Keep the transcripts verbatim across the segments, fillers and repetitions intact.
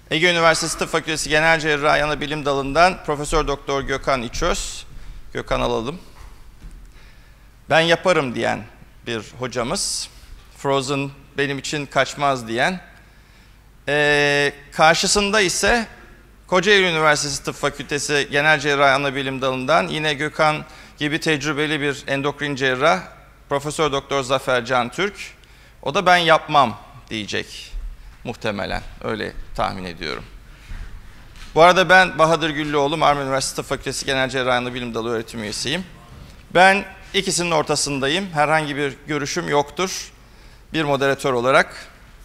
Ege Üniversitesi Tıp Fakültesi Genel Cerrahi Anabilim Dalı'ndan Profesör Doktor Gökhan İçöz. Gökhan alalım. Ben yaparım diyen bir hocamız. Frozen benim için kaçmaz diyen. Ee, karşısında ise Kocaeli Üniversitesi Tıp Fakültesi Genel Cerrahi Anabilim Dalı'ndan yine Gökhan gibi tecrübeli bir endokrin cerrah Profesör Doktor Zafer Cantürk. O da ben yapmam diyecek muhtemelen. Öyle tahmin ediyorum. Bu arada ben Bahadır Güllüoğlu, Marmara Üniversitesi Tıp Fakültesi Genel Cerrahi Anabilim Dalı öğretim üyesiyim. Ben ikisinin ortasındayım. Herhangi bir görüşüm yoktur. Bir moderatör olarak.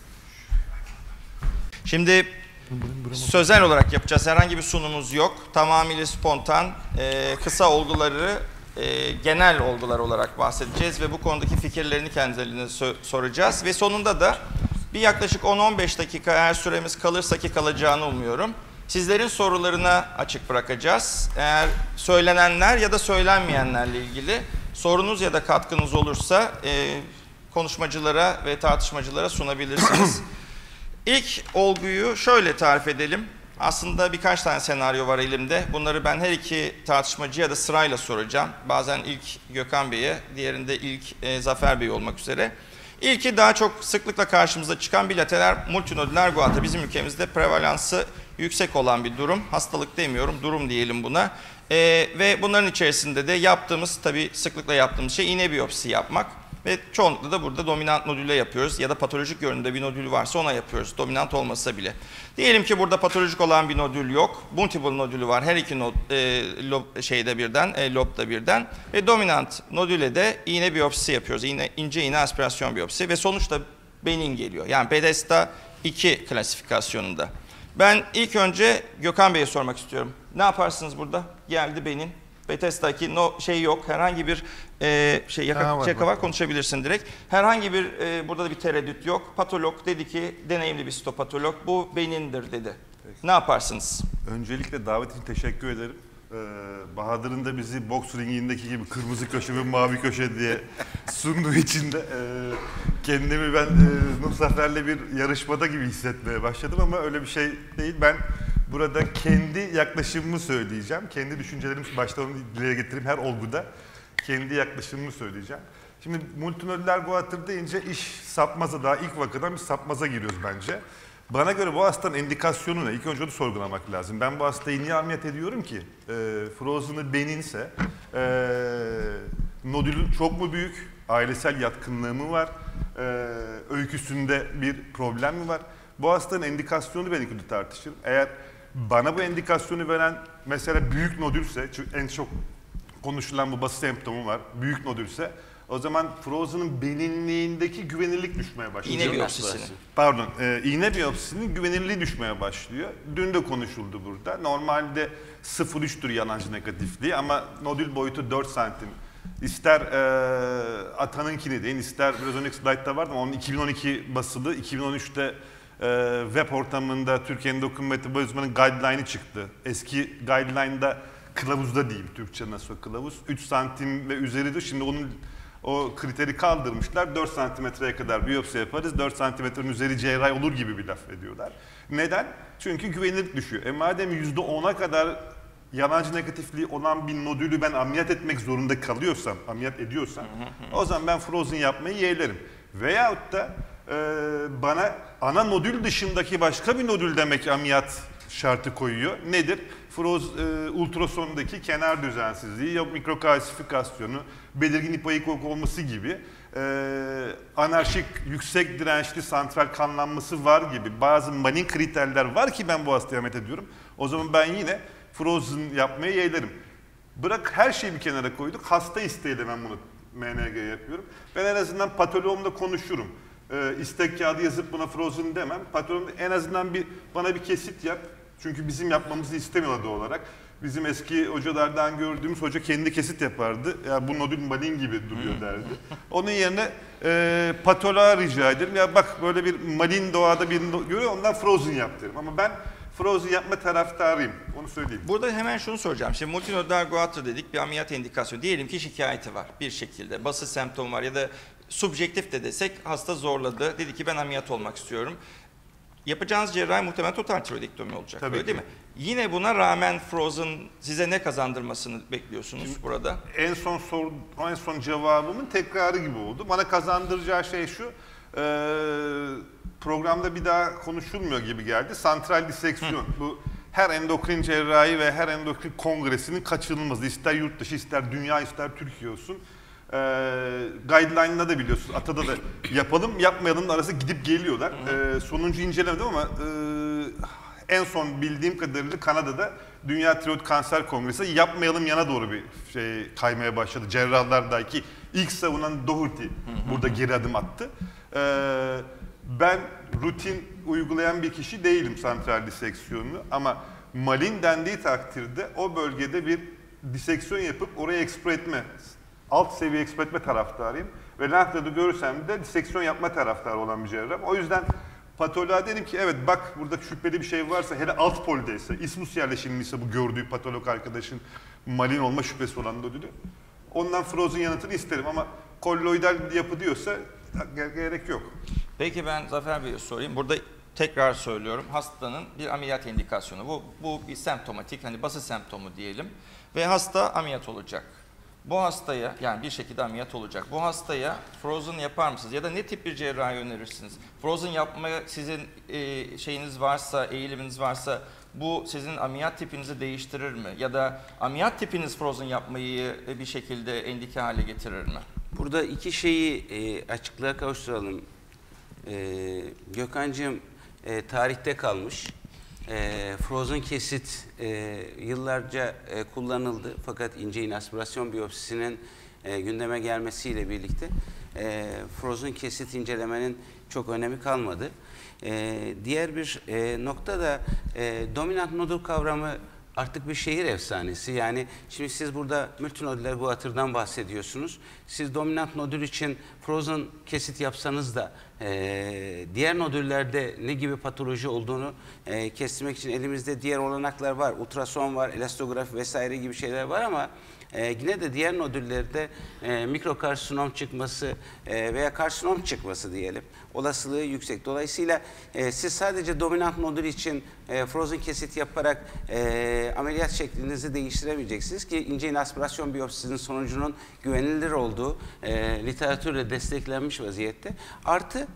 Şimdi sözel olarak yapacağız. Herhangi bir sunumumuz yok. Tamamıyla spontan, e, kısa olguları e, genel olgular olarak bahsedeceğiz ve bu konudaki fikirlerini kendilerine so soracağız. Ve sonunda da bir yaklaşık on on beş dakika eğer süremiz kalırsa ki kalacağını umuyorum. Sizlerin sorularına açık bırakacağız. Eğer söylenenler ya da söylenmeyenlerle ilgili sorunuz ya da katkınız olursa e, konuşmacılara ve tartışmacılara sunabilirsiniz. İlk olguyu şöyle tarif edelim. Aslında birkaç tane senaryo var elimde. Bunları ben her iki tartışmacıya da sırayla soracağım. Bazen ilk Gökhan Bey'e, diğerinde ilk e, Zafer Bey olmak üzere. İlki daha çok sıklıkla karşımıza çıkan bilateral multinodüler guatr. Bizim ülkemizde prevalansı yüksek olan bir durum. Hastalık demiyorum, durum diyelim buna. E, ve bunların içerisinde de yaptığımız, tabii sıklıkla yaptığımız şey iğne biyopsi yapmak. Ve çoğunlukla da burada dominant nodüle yapıyoruz ya da patolojik görünümde bir nodül varsa ona yapıyoruz, dominant olmasa bile. Diyelim ki burada patolojik olan bir nodül yok, multiple nodülü var her iki nod, e, lob, şeyde birden, e, lobda birden ve dominant nodüle de iğne biyopsisi yapıyoruz, iğne, ince iğne aspirasyon biyopsisi ve sonuçta benin geliyor. Yani Bethesda iki klasifikasyonunda. Ben ilk önce Gökhan Bey'e sormak istiyorum. Ne yaparsınız burada? Geldi benin. Bethesda iki no, şey yok, herhangi bir e, şey yaka, var, yaka var, konuşabilirsin direkt. Herhangi bir, e, burada da bir tereddüt yok. Patolog dedi ki, deneyimli bir sitopatolog, bu benindir dedi. Peki. Ne yaparsınız? Öncelikle davet için teşekkür ederim. Ee, Bahadır'ın da bizi boks ringindeki gibi kırmızı köşe ve mavi köşe diye sunduğu için de e, kendimi ben e, Zafer'le bir yarışmada gibi hissetmeye başladım ama öyle bir şey değil. Ben burada kendi yaklaşımımı söyleyeceğim. Kendi düşüncelerimi başta onu dile getireyim her olguda. Kendi yaklaşımımı söyleyeceğim. Şimdi multinodüler guatr deyince iş sapmaza, daha ilk vakadan bir sapmaza giriyoruz bence. Bana göre bu hastanın indikasyonu ne? İlk önce onu sorgulamak lazım. Ben bu hastayı niye ameliyat ediyorum ki? E, Frozen'ı beninse, e, nodülün çok mu büyük? Ailesel yatkınlığı mı var? E, öyküsünde bir problem mi var? Bu hastanın indikasyonu ben ilk tartışırım. Eğer bana bu indikasyonu veren mesela büyük nodülse, çünkü en çok konuşulan bu basit semptomu var, büyük nodülse, o zaman Frozen'ın beninliğindeki güvenirlik düşmeye başlıyor. İğne biyopsisinin. Pardon, e, iğne biyopsisinin güvenirliği düşmeye başlıyor. Dün de konuşuldu burada. Normalde sıfır virgül üç'tür yalancı negatifliği ama nodül boyutu dört santim. İster e, Atan'ınkini deyin, ister biraz önceki slaytta vardı ama onun iki bin on iki basılı, iki bin on üç'te e, web ortamında Türkiye Endokrin Metabolizmanın guideline'ı çıktı. Eski guideline'da kılavuzda diyeyim, Türkçe nasıl kılavuz, üç santim ve üzeridir. Şimdi onun o kriteri kaldırmışlar. dört santimetreye kadar biyopsi yaparız. dört santimetrenin üzeri cerrahi olur gibi bir laf ediyorlar. Neden? Çünkü güvenilirlik düşüyor. E madem yüzde on'a kadar yalancı negatifliği olan bir nodülü ben ameliyat etmek zorunda kalıyorsam, ameliyat ediyorsam, o zaman ben Frozen yapmayı yeğlerim. Veyahut da e, bana ana nodül dışındaki başka bir nodül demek ameliyat şartı koyuyor. Nedir? Frozen e, ultrasondaki kenar düzensizliği, yok mikrokalsifikasyonu, belirgin hipoekok olması gibi, e, anarşik, yüksek dirençli santral kanlanması var gibi bazı manin kriterler var ki ben bu hastaya ameliyat ediyorum. O zaman ben yine Frozen yapmayı yeğlerim. Bırak her şeyi bir kenara koyduk, hasta isteğiyle ben bunu M N G yapıyorum. Ben en azından patoloğumla konuşurum. E, istek kağıdı yazıp buna Frozen demem. Patoloğum en azından bir bana bir kesit yap. Çünkü bizim yapmamızı istemiyorlar olarak. Bizim eski hocalardan gördüğümüz hoca kendi kesit yapardı. Ya bu nodül malin gibi duruyor derdi. Onun yerine e, patoloğa rica ederim. Ya bak böyle bir malin doğada birini görüyor, ondan Frozen yap derim. Ama ben Frozen yapma taraftarıyım. Onu söyleyeyim. Burada hemen şunu soracağım. Şimdi multinodüler guatr dedik, bir ameliyat indikasyonu. Diyelim ki şikayeti var bir şekilde. Basit semptom var ya da subjektif de desek hasta zorladı. Dedi ki ben ameliyat olmak istiyorum. yapacağınız cerrahi muhtemelen total tiroidektomi olacak. Tabii öyle ki. değil mi? Yine buna rağmen Frozen size ne kazandırmasını bekliyorsunuz Şimdi, burada? En son sor, en son cevabımın tekrarı gibi oldu. Bana kazandıracağı şey şu. E, programda bir daha konuşulmuyor gibi geldi. Santral diseksiyon. Hı. Bu her endokrin cerrahi ve her endokrin kongresinin kaçınılmazı. İster yurt dışı, ister dünya, ister Türkiye olsun. E, guideline'da da biliyorsunuz. Atada da yapalım, yapmayalım arası gidip geliyorlar. E, sonuncu incelemedim ama e, en son bildiğim kadarıyla Kanada'da Dünya Tiroid Kanser Kongresi yapmayalım yana doğru bir şey kaymaya başladı. Cerrahlardaki ilk savunan Doherty burada geri adım attı. E, ben rutin uygulayan bir kişi değilim santral diseksiyonunu ama malin dendiği takdirde o bölgede bir diseksiyon yapıp oraya ekspre etme, alt seviye ekspre etme taraftarıyım. Ve nerede görürsem de diseksiyon yapma taraftarı olan bir cerrahım. O yüzden patoloğa dedim ki evet bak burada şüpheli bir şey varsa hele alt poldeyse, ismus yerleşimliyse bu gördüğü patolog arkadaşın malin olma şüphesi olan nodülü. Ondan Frozen yanıtını isterim ama kolloidal yapı diyorsa gerek yok. Peki ben Zafer Bey'e sorayım. Burada tekrar söylüyorum. Hastanın bir ameliyat indikasyonu. Bu, bu bir semptomatik, hani bası semptomu diyelim. Ve hasta ameliyat olacak. Bu hastaya, yani bir şekilde ameliyat olacak. Bu hastaya Frozen yapar mısınız? Ya da ne tip bir cerrahi önerirsiniz? Frozen yapmaya sizin e, şeyiniz varsa, eğiliminiz varsa bu sizin ameliyat tipinizi değiştirir mi? Ya da ameliyat tipiniz Frozen yapmayı bir şekilde endike hale getirir mi? Burada iki şeyi e, açıklığa kavuşturalım. E, Gökhan'cığım e, tarihte kalmış. E, Frozen kesit e, yıllarca e, kullanıldı fakat ince iğne aspirasyon biyopsisinin e, gündeme gelmesiyle birlikte e, Frozen kesit incelemenin çok önemi kalmadı. E, diğer bir e, nokta da e, dominant nodül kavramı artık bir şehir efsanesi. Yani şimdi siz burada multinodüler guatırdan bahsediyorsunuz. Siz dominant nodül için Frozen kesit yapsanız da e, diğer nodüllerde ne gibi patoloji olduğunu e, kestirmek için elimizde diğer olanaklar var. Ultrason var, elastografi vesaire gibi şeyler var ama e, yine de diğer nodüllerde e, mikrokarsinom çıkması e, veya karsinom çıkması diyelim olasılığı yüksek. Dolayısıyla e, siz sadece dominant nodül için e, Frozen kesit yaparak e, ameliyat şeklinizi değiştiremeyeceksiniz ki ince iğne aspirasyon biyopsisinin sonucunun güvenilir olduğu e, literatürle desteklenmiş vaziyette. Artı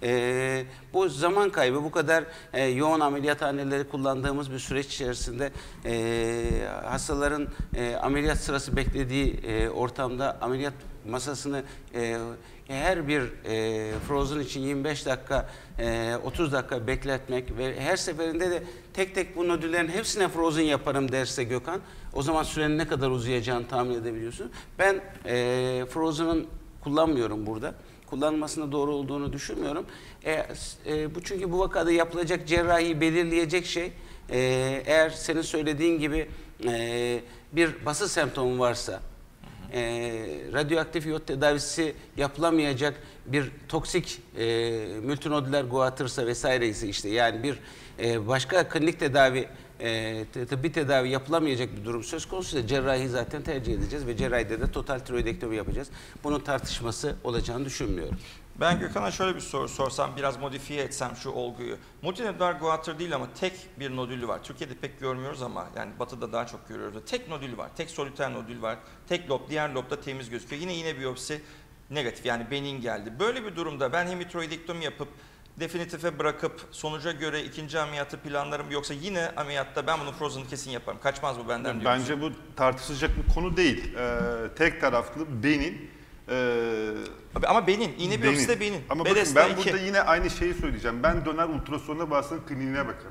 e, bu zaman kaybı bu kadar e, yoğun ameliyathaneleri kullandığımız bir süreç içerisinde e, hastaların e, ameliyat sırası beklediği e, ortamda ameliyat masasını e, her bir e, Frozen için yirmi beş dakika, e, otuz dakika bekletmek ve her seferinde de tek tek bu nodüllerin hepsine Frozen yaparım derse Gökhan, o zaman sürenin ne kadar uzayacağını tahmin edebiliyorsun. Ben e, Frozen'ın kullanmıyorum burada. Kullanılmasında doğru olduğunu düşünmüyorum. E, e, bu çünkü bu vakada yapılacak cerrahi belirleyecek şey, e, eğer senin söylediğin gibi e, bir bası semptomu varsa, E, radyoaktif iyot tedavisi yapılamayacak bir toksik e, multinodüler guatırsa vesaire ise işte yani bir e, başka klinik tedavi e, tıbbi tedavi yapılamayacak bir durum söz konusu cerrahi zaten tercih edeceğiz ve cerrahide de total tiroidektomi yapacağız. Bunun tartışması olacağını düşünmüyorum. Ben Gökhan'a şöyle bir soru sorsam, biraz modifiye etsem şu olguyu. Multinodüler guatr değil ama tek bir nodülü var. Türkiye'de pek görmüyoruz ama yani batıda daha çok görüyoruz. Tek nodülü var, tek soliter nodül var. Tek lob, diğer lobda temiz gözüküyor. Yine yine biyopsi negatif, yani benin geldi. Böyle bir durumda ben hemitiroidektomi yapıp definitife bırakıp sonuca göre ikinci ameliyatı planlarım, yoksa yine ameliyatta ben bunu Frozen'ı kesin yaparım. Kaçmaz bu benden diyorsun. Bence bu tartışılacak bir konu değil. Ee, tek taraflı benin. Ee, Ama benin, iğne biyopsisi de benin. Ama bakın ben burada yine aynı şeyi söyleyeceğim. Ben döner ultrasonuna bu hastanın kliniğine bakarım.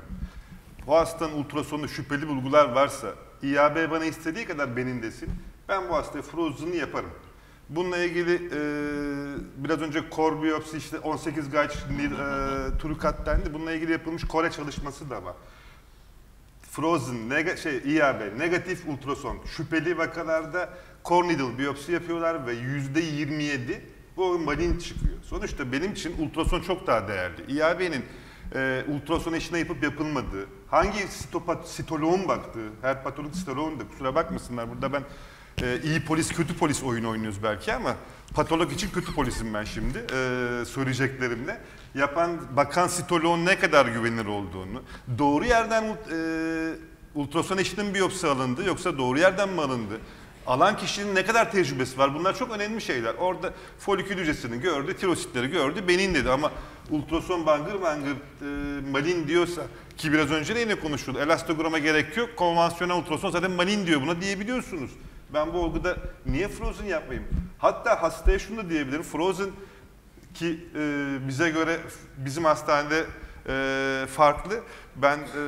Bu hastanın ultrasonunda şüpheli bulgular varsa, İ A B bana istediği kadar benin desin, ben bu hastaya Frozen'ı yaparım. Bununla ilgili e, biraz önce core biyopsi işte on sekiz gauge e, Turukat dendi. Bununla ilgili yapılmış Kore çalışması da var. Frozen, neg şey, İ A B, negatif ultrason, şüpheli vakalarda core needle biyopsi yapıyorlar ve yüzde yirmi yedi bu malin çıkıyor. Sonuçta benim için ultrason çok daha değerli. İ A B'nin e, ultrason eşine yapıp yapılmadığı, hangi sitopat, sitoloğun baktığı, her patolog sitoloğun da kusura bakmasınlar burada ben e, iyi polis kötü polis oyunu oynuyoruz belki ama patolog için kötü polisim ben şimdi e, söyleyeceklerimle. yapan bakan sitoloğun ne kadar güvenilir olduğunu, doğru yerden e, ultrason eşitliğinin biyopsi alındı yoksa doğru yerden mi alındı? Alan kişinin ne kadar tecrübesi var? Bunlar çok önemli şeyler. Orada folikül hücresini gördü, tirositleri gördü, benin dedi ama ultrason bangır bangır e, malin diyorsa ki biraz önce de yine konuşuldu. Elastograma gerek yok. Konvansiyonel ultrason zaten malin diyor buna diyebiliyorsunuz. Ben bu olguda niye frozen yapmayayım? Hatta hastaya şunu da diyebilirim. Frozen ki e, bize göre bizim hastanede e, farklı. Ben e,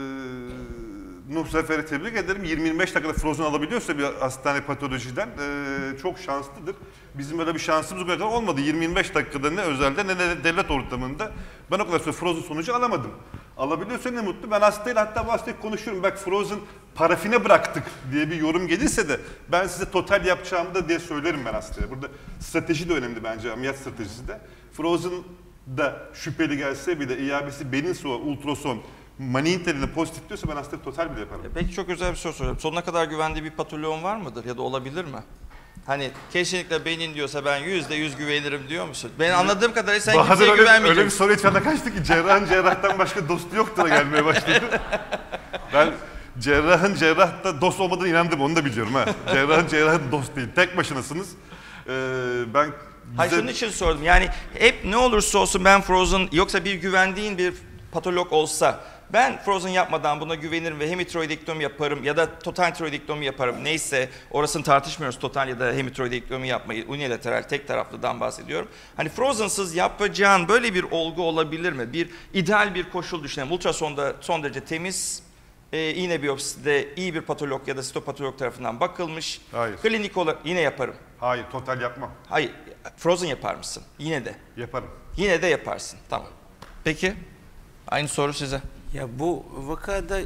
Nuh Zafer'i tebrik ederim. yirmi yirmi beş dakikada frozen alabiliyorsa bir hastane patolojiden e, çok şanslıdır. Bizim öyle bir şansımız kadar olmadı. yirmi yirmi beş dakikada ne özelde ne de devlet ortamında ben o kadar süre frozen sonucu alamadım. Alabiliyorsa ne mutlu. Ben hastayla hatta bu hastayla konuşuyorum. Bak frozen parafine bıraktık diye bir yorum gelirse de ben size total yapacağımı da diye söylerim ben hastaya. Burada strateji de önemli bence, ameliyat stratejisi de. Frozen da şüpheli gelse bile I A B'si benin soğuğu, ultrason, mani intelini pozitif diyorsa ben hastaya total bile yaparım. Peki çok özel bir soru soracağım. Sonuna kadar güvendiği bir patoloğun var mıdır ya da olabilir mi? Hani kesinlikle benim diyorsa ben yüzde yüz güvenirim diyor musun? Ben anladığım kadarıyla sen Bahadır kimseye öyle, güvenmeyeceksin. öyle bir soru içinde kaçtı ki cerrahın cerrahtan başka dostu yoktur gelmeye başladı. Ben cerrahın cerrahta dost olmadığına inandım, onu da biliyorum ha. Cerrahın cerrahın dost değil, tek başınasınız. Ee, ben bize... Hayır şunun için sordum yani hep ne olursa olsun ben frozen yoksa bir güvendiğin bir patolog olsa ben frozen yapmadan buna güvenirim ve hemitroidektomi yaparım ya da total tiroidektomi yaparım. Neyse orasını tartışmıyoruz, total ya da hemitroidektomi yapmayı, unilateral tek taraflıdan bahsediyorum. Hani frozen'sız yapacağın böyle bir olgu olabilir mi? Bir ideal bir koşul düşünelim. Ultrasonda son derece temiz, e, iğne biyopside iyi bir patolog ya da sitopatolog tarafından bakılmış. Hayır. Klinik olarak yine yaparım. Hayır, total yapmam. Hayır, frozen yapar mısın? Yine de. Yaparım. Yine de yaparsın. Tamam. Peki, aynı soru size. Ya bu vakada e,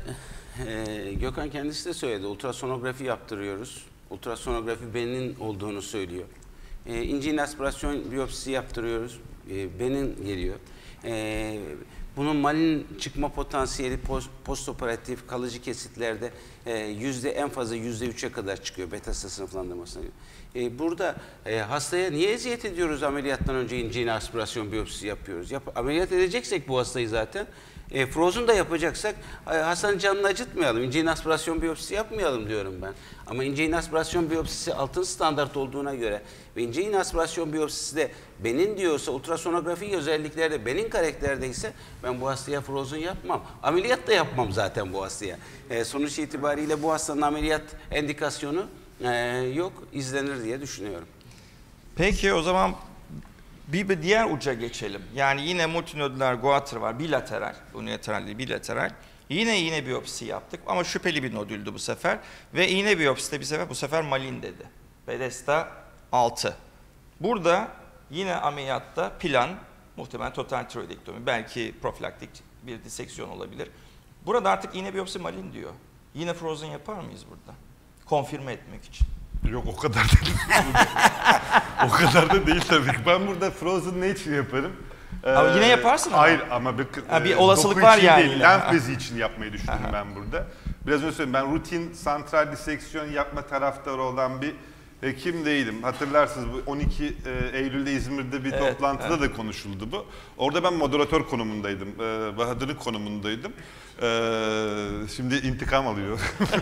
Gökhan kendisi de söyledi. Ultrasonografi yaptırıyoruz. Ultrasonografi benin olduğunu söylüyor. E, ince iğne aspirasyon biyopsisi yaptırıyoruz. E, benin geliyor. E, bunun malin çıkma potansiyeli post, postoperatif kalıcı kesitlerde e, yüzde en fazla yüzde üçe kadar çıkıyor beta sınıflandırmasına göre. E, burada e, hastaya niye eziyet ediyoruz ameliyattan önce ince iğne aspirasyon biyopsisi yapıyoruz? Yap, ameliyat edeceksek bu hastayı zaten E, frozen da yapacaksak hastanın canını acıtmayalım. İnce iğne aspirasyon biyopsisi yapmayalım diyorum ben. Ama ince iğne aspirasyon biyopsisi altın standart olduğuna göre ve ince iğne aspirasyon biyopsisi de benin diyorsa, ultrasonografi özelliklerde benin karakterdeyse ben bu hastaya frozen yapmam. Ameliyat da yapmam zaten bu hastaya. E, sonuç itibariyle bu hastanın ameliyat endikasyonu e, yok, izlenir diye düşünüyorum. Peki o zaman bir, bir diğer uca geçelim. Yani yine multinodüler goiter var, bilateral, unilateral değil, bilateral. Yine iğne biyopsi yaptık ama şüpheli bir nodüldü bu sefer. Ve iğne biyopside bir sefer bu sefer malin dedi. Bethesda altı. Burada yine ameliyatta plan, muhtemelen total tiroidektomi, belki profilaktik bir diseksiyon olabilir. Burada artık iğne biyopsi malin diyor. Yine frozen yapar mıyız burada? Konfirme etmek için. Yok o kadar da değil. O kadar da değil tabii ki. Ben burada frozen ne için yaparım? Ama Ee, yine yaparsın ama. Hayır ama bir, Ha, bir e, olasılık doku var için yani değil, yine. lenf bezi için yapmayı düşündüm Aha. ben burada. Biraz önce söyledim, ben rutin santral diseksiyon yapma taraftarı olan bir hekim değilim. Hatırlarsınız bu on iki Eylül'de İzmir'de bir Evet, toplantıda evet. da konuşuldu bu. Orada ben moderatör konumundaydım, ee, Bahadır'ın konumundaydım. Ee, şimdi intikam alıyor.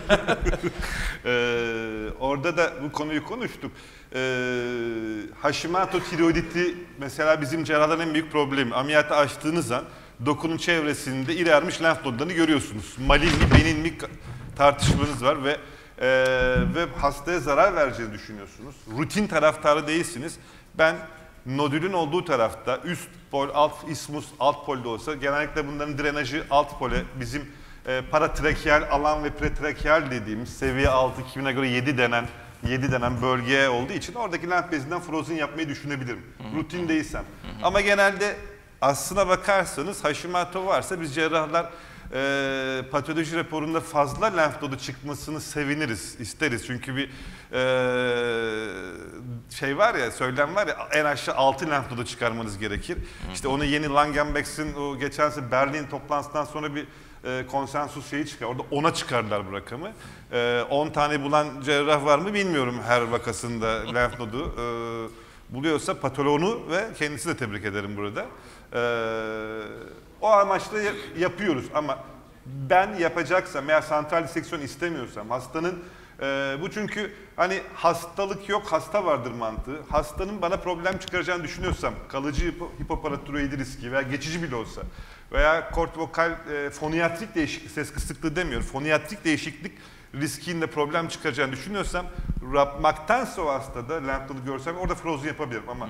ee, orada da bu konuyu konuştuk. Ee, Hashimoto tiroiditi mesela bizim cerrahların en büyük problemi. Ameliyatı açtığınız an dokunun çevresinde ilermiş lenf nodlarını görüyorsunuz. Malin mi, benin mi tartışmanız var ve e, ve hastaya zarar vereceğini düşünüyorsunuz. Rutin taraftarı değilsiniz. Ben nodülün olduğu tarafta üst pol, alt ismus, alt polde olsa genellikle bunların drenajı alt pole bizim e, paratrakeal alan ve pretrakeal dediğimiz seviye altı kimine göre yedi denen yedi denen bölgeye olduğu için oradaki lenf bezinden frozen yapmayı düşünebilirim. Rutin değilsem. Ama genelde aslına bakarsanız Hashimoto varsa biz cerrahlar e, patoloji raporunda fazla lenf nodu çıkmasını seviniriz, isteriz. Çünkü bir e, şey var ya, söylem var ya, en aşağı altı lenf nodu çıkarmanız gerekir. İşte onu yeni Langenbeck'in o geçen sene Berlin toplantısından sonra bir e, konsensus şeyi çıkar. Orada ona çıkardılar bu rakamı. on tane bulan cerrah var mı bilmiyorum her vakasında lenf nodu. E, buluyorsa patoloğunu ve kendisi de tebrik ederim burada. Ee, o amaçla yapıyoruz ama ben yapacaksam eğer santral diseksiyon istemiyorsam hastanın e, bu çünkü hani hastalık yok hasta vardır mantığı. Hastanın bana problem çıkaracağını düşünüyorsam kalıcı hipo, hipoparatiroidi riski veya geçici bile olsa veya kort vokal e, foniyatrik değişiklik, ses kısıklığı demiyorum, foniyatrik değişiklik riskinde problem çıkaracağını düşünüyorsam yapmaktansa o hastada lenf nodu görsem orada frozen yapabilirim ama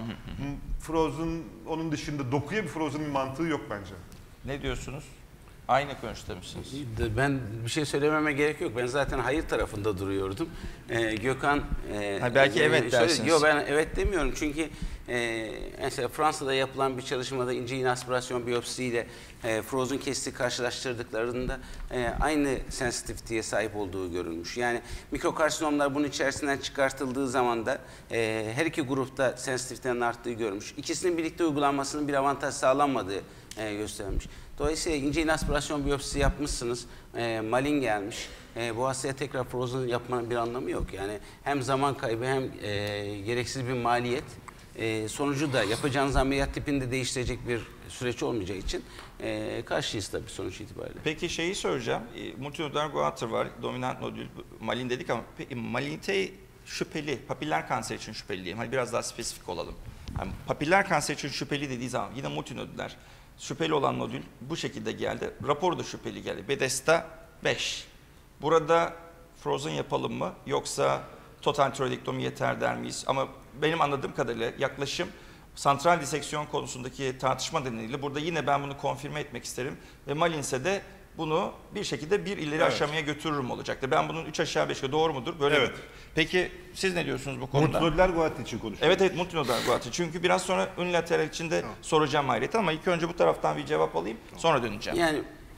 frozen onun dışında dokuya bir frozen bir mantığı yok bence. Ne diyorsunuz? Aynı görüşte misiniz? Ben bir şey söylememe gerek yok. Ben zaten hayır tarafında duruyordum. Ee, Gökhan... E, ha, belki e, evet dersiniz. Yok ben evet demiyorum çünkü e, mesela Fransa'da yapılan bir çalışmada ince iğne aspirasyon biyopsiyle e, frozen kesti karşılaştırdıklarında e, aynı sensitiviteye sahip olduğu görülmüş. Yani mikrokarsinomlar bunun içerisinden çıkartıldığı zaman da e, her iki grupta sensitivitenin arttığı görülmüş. İkisinin birlikte uygulanmasının bir avantaj sağlanmadığı e, gösterilmiş. Dolayısıyla ince iğne aspirasyon biyopsisi yapmışsınız, e, malin gelmiş. E, bu hastaya tekrar frozen yapmanın bir anlamı yok. Yani hem zaman kaybı hem e, gereksiz bir maliyet. E, sonucu da yapacağınız ameliyat tipini de değiştirecek bir süreç olmayacağı için e, karşıyız tabii sonuç itibariyle. Peki şeyi soracağım. E, multinodüler goiter var, dominant nodül, malin dedik ama peki malinite şüpheli, papiller kanser için şüpheli diyeyim. Hani biraz daha spesifik olalım. Yani papiller kanser için şüpheli dediği zaman yine multinodüler. Şüpheli olan nodül bu şekilde geldi. Raporu da şüpheli geldi. Bethesda beş. Burada frozen yapalım mı yoksa total tiroidektomi yeter der miyiz? Ama benim anladığım kadarıyla yaklaşım santral diseksiyon konusundaki tartışma nedeniyle burada yine ben bunu konfirme etmek isterim. Ve malinse de bunu bir şekilde bir ileri evet. aşamaya götürürüm olacaktı. Ben bunun üç aşağı beş yukarı doğru mudur? Böyle evet. mi? Peki siz ne diyorsunuz bu konuda? Multinodüler goiter için konuşuyoruz. Evet evet multinodüler goiter. Çünkü biraz sonra unilateral için de tamam. soracağım ayrıca ama ilk önce bu taraftan bir cevap alayım. Tamam. Sonra döneceğim. Yani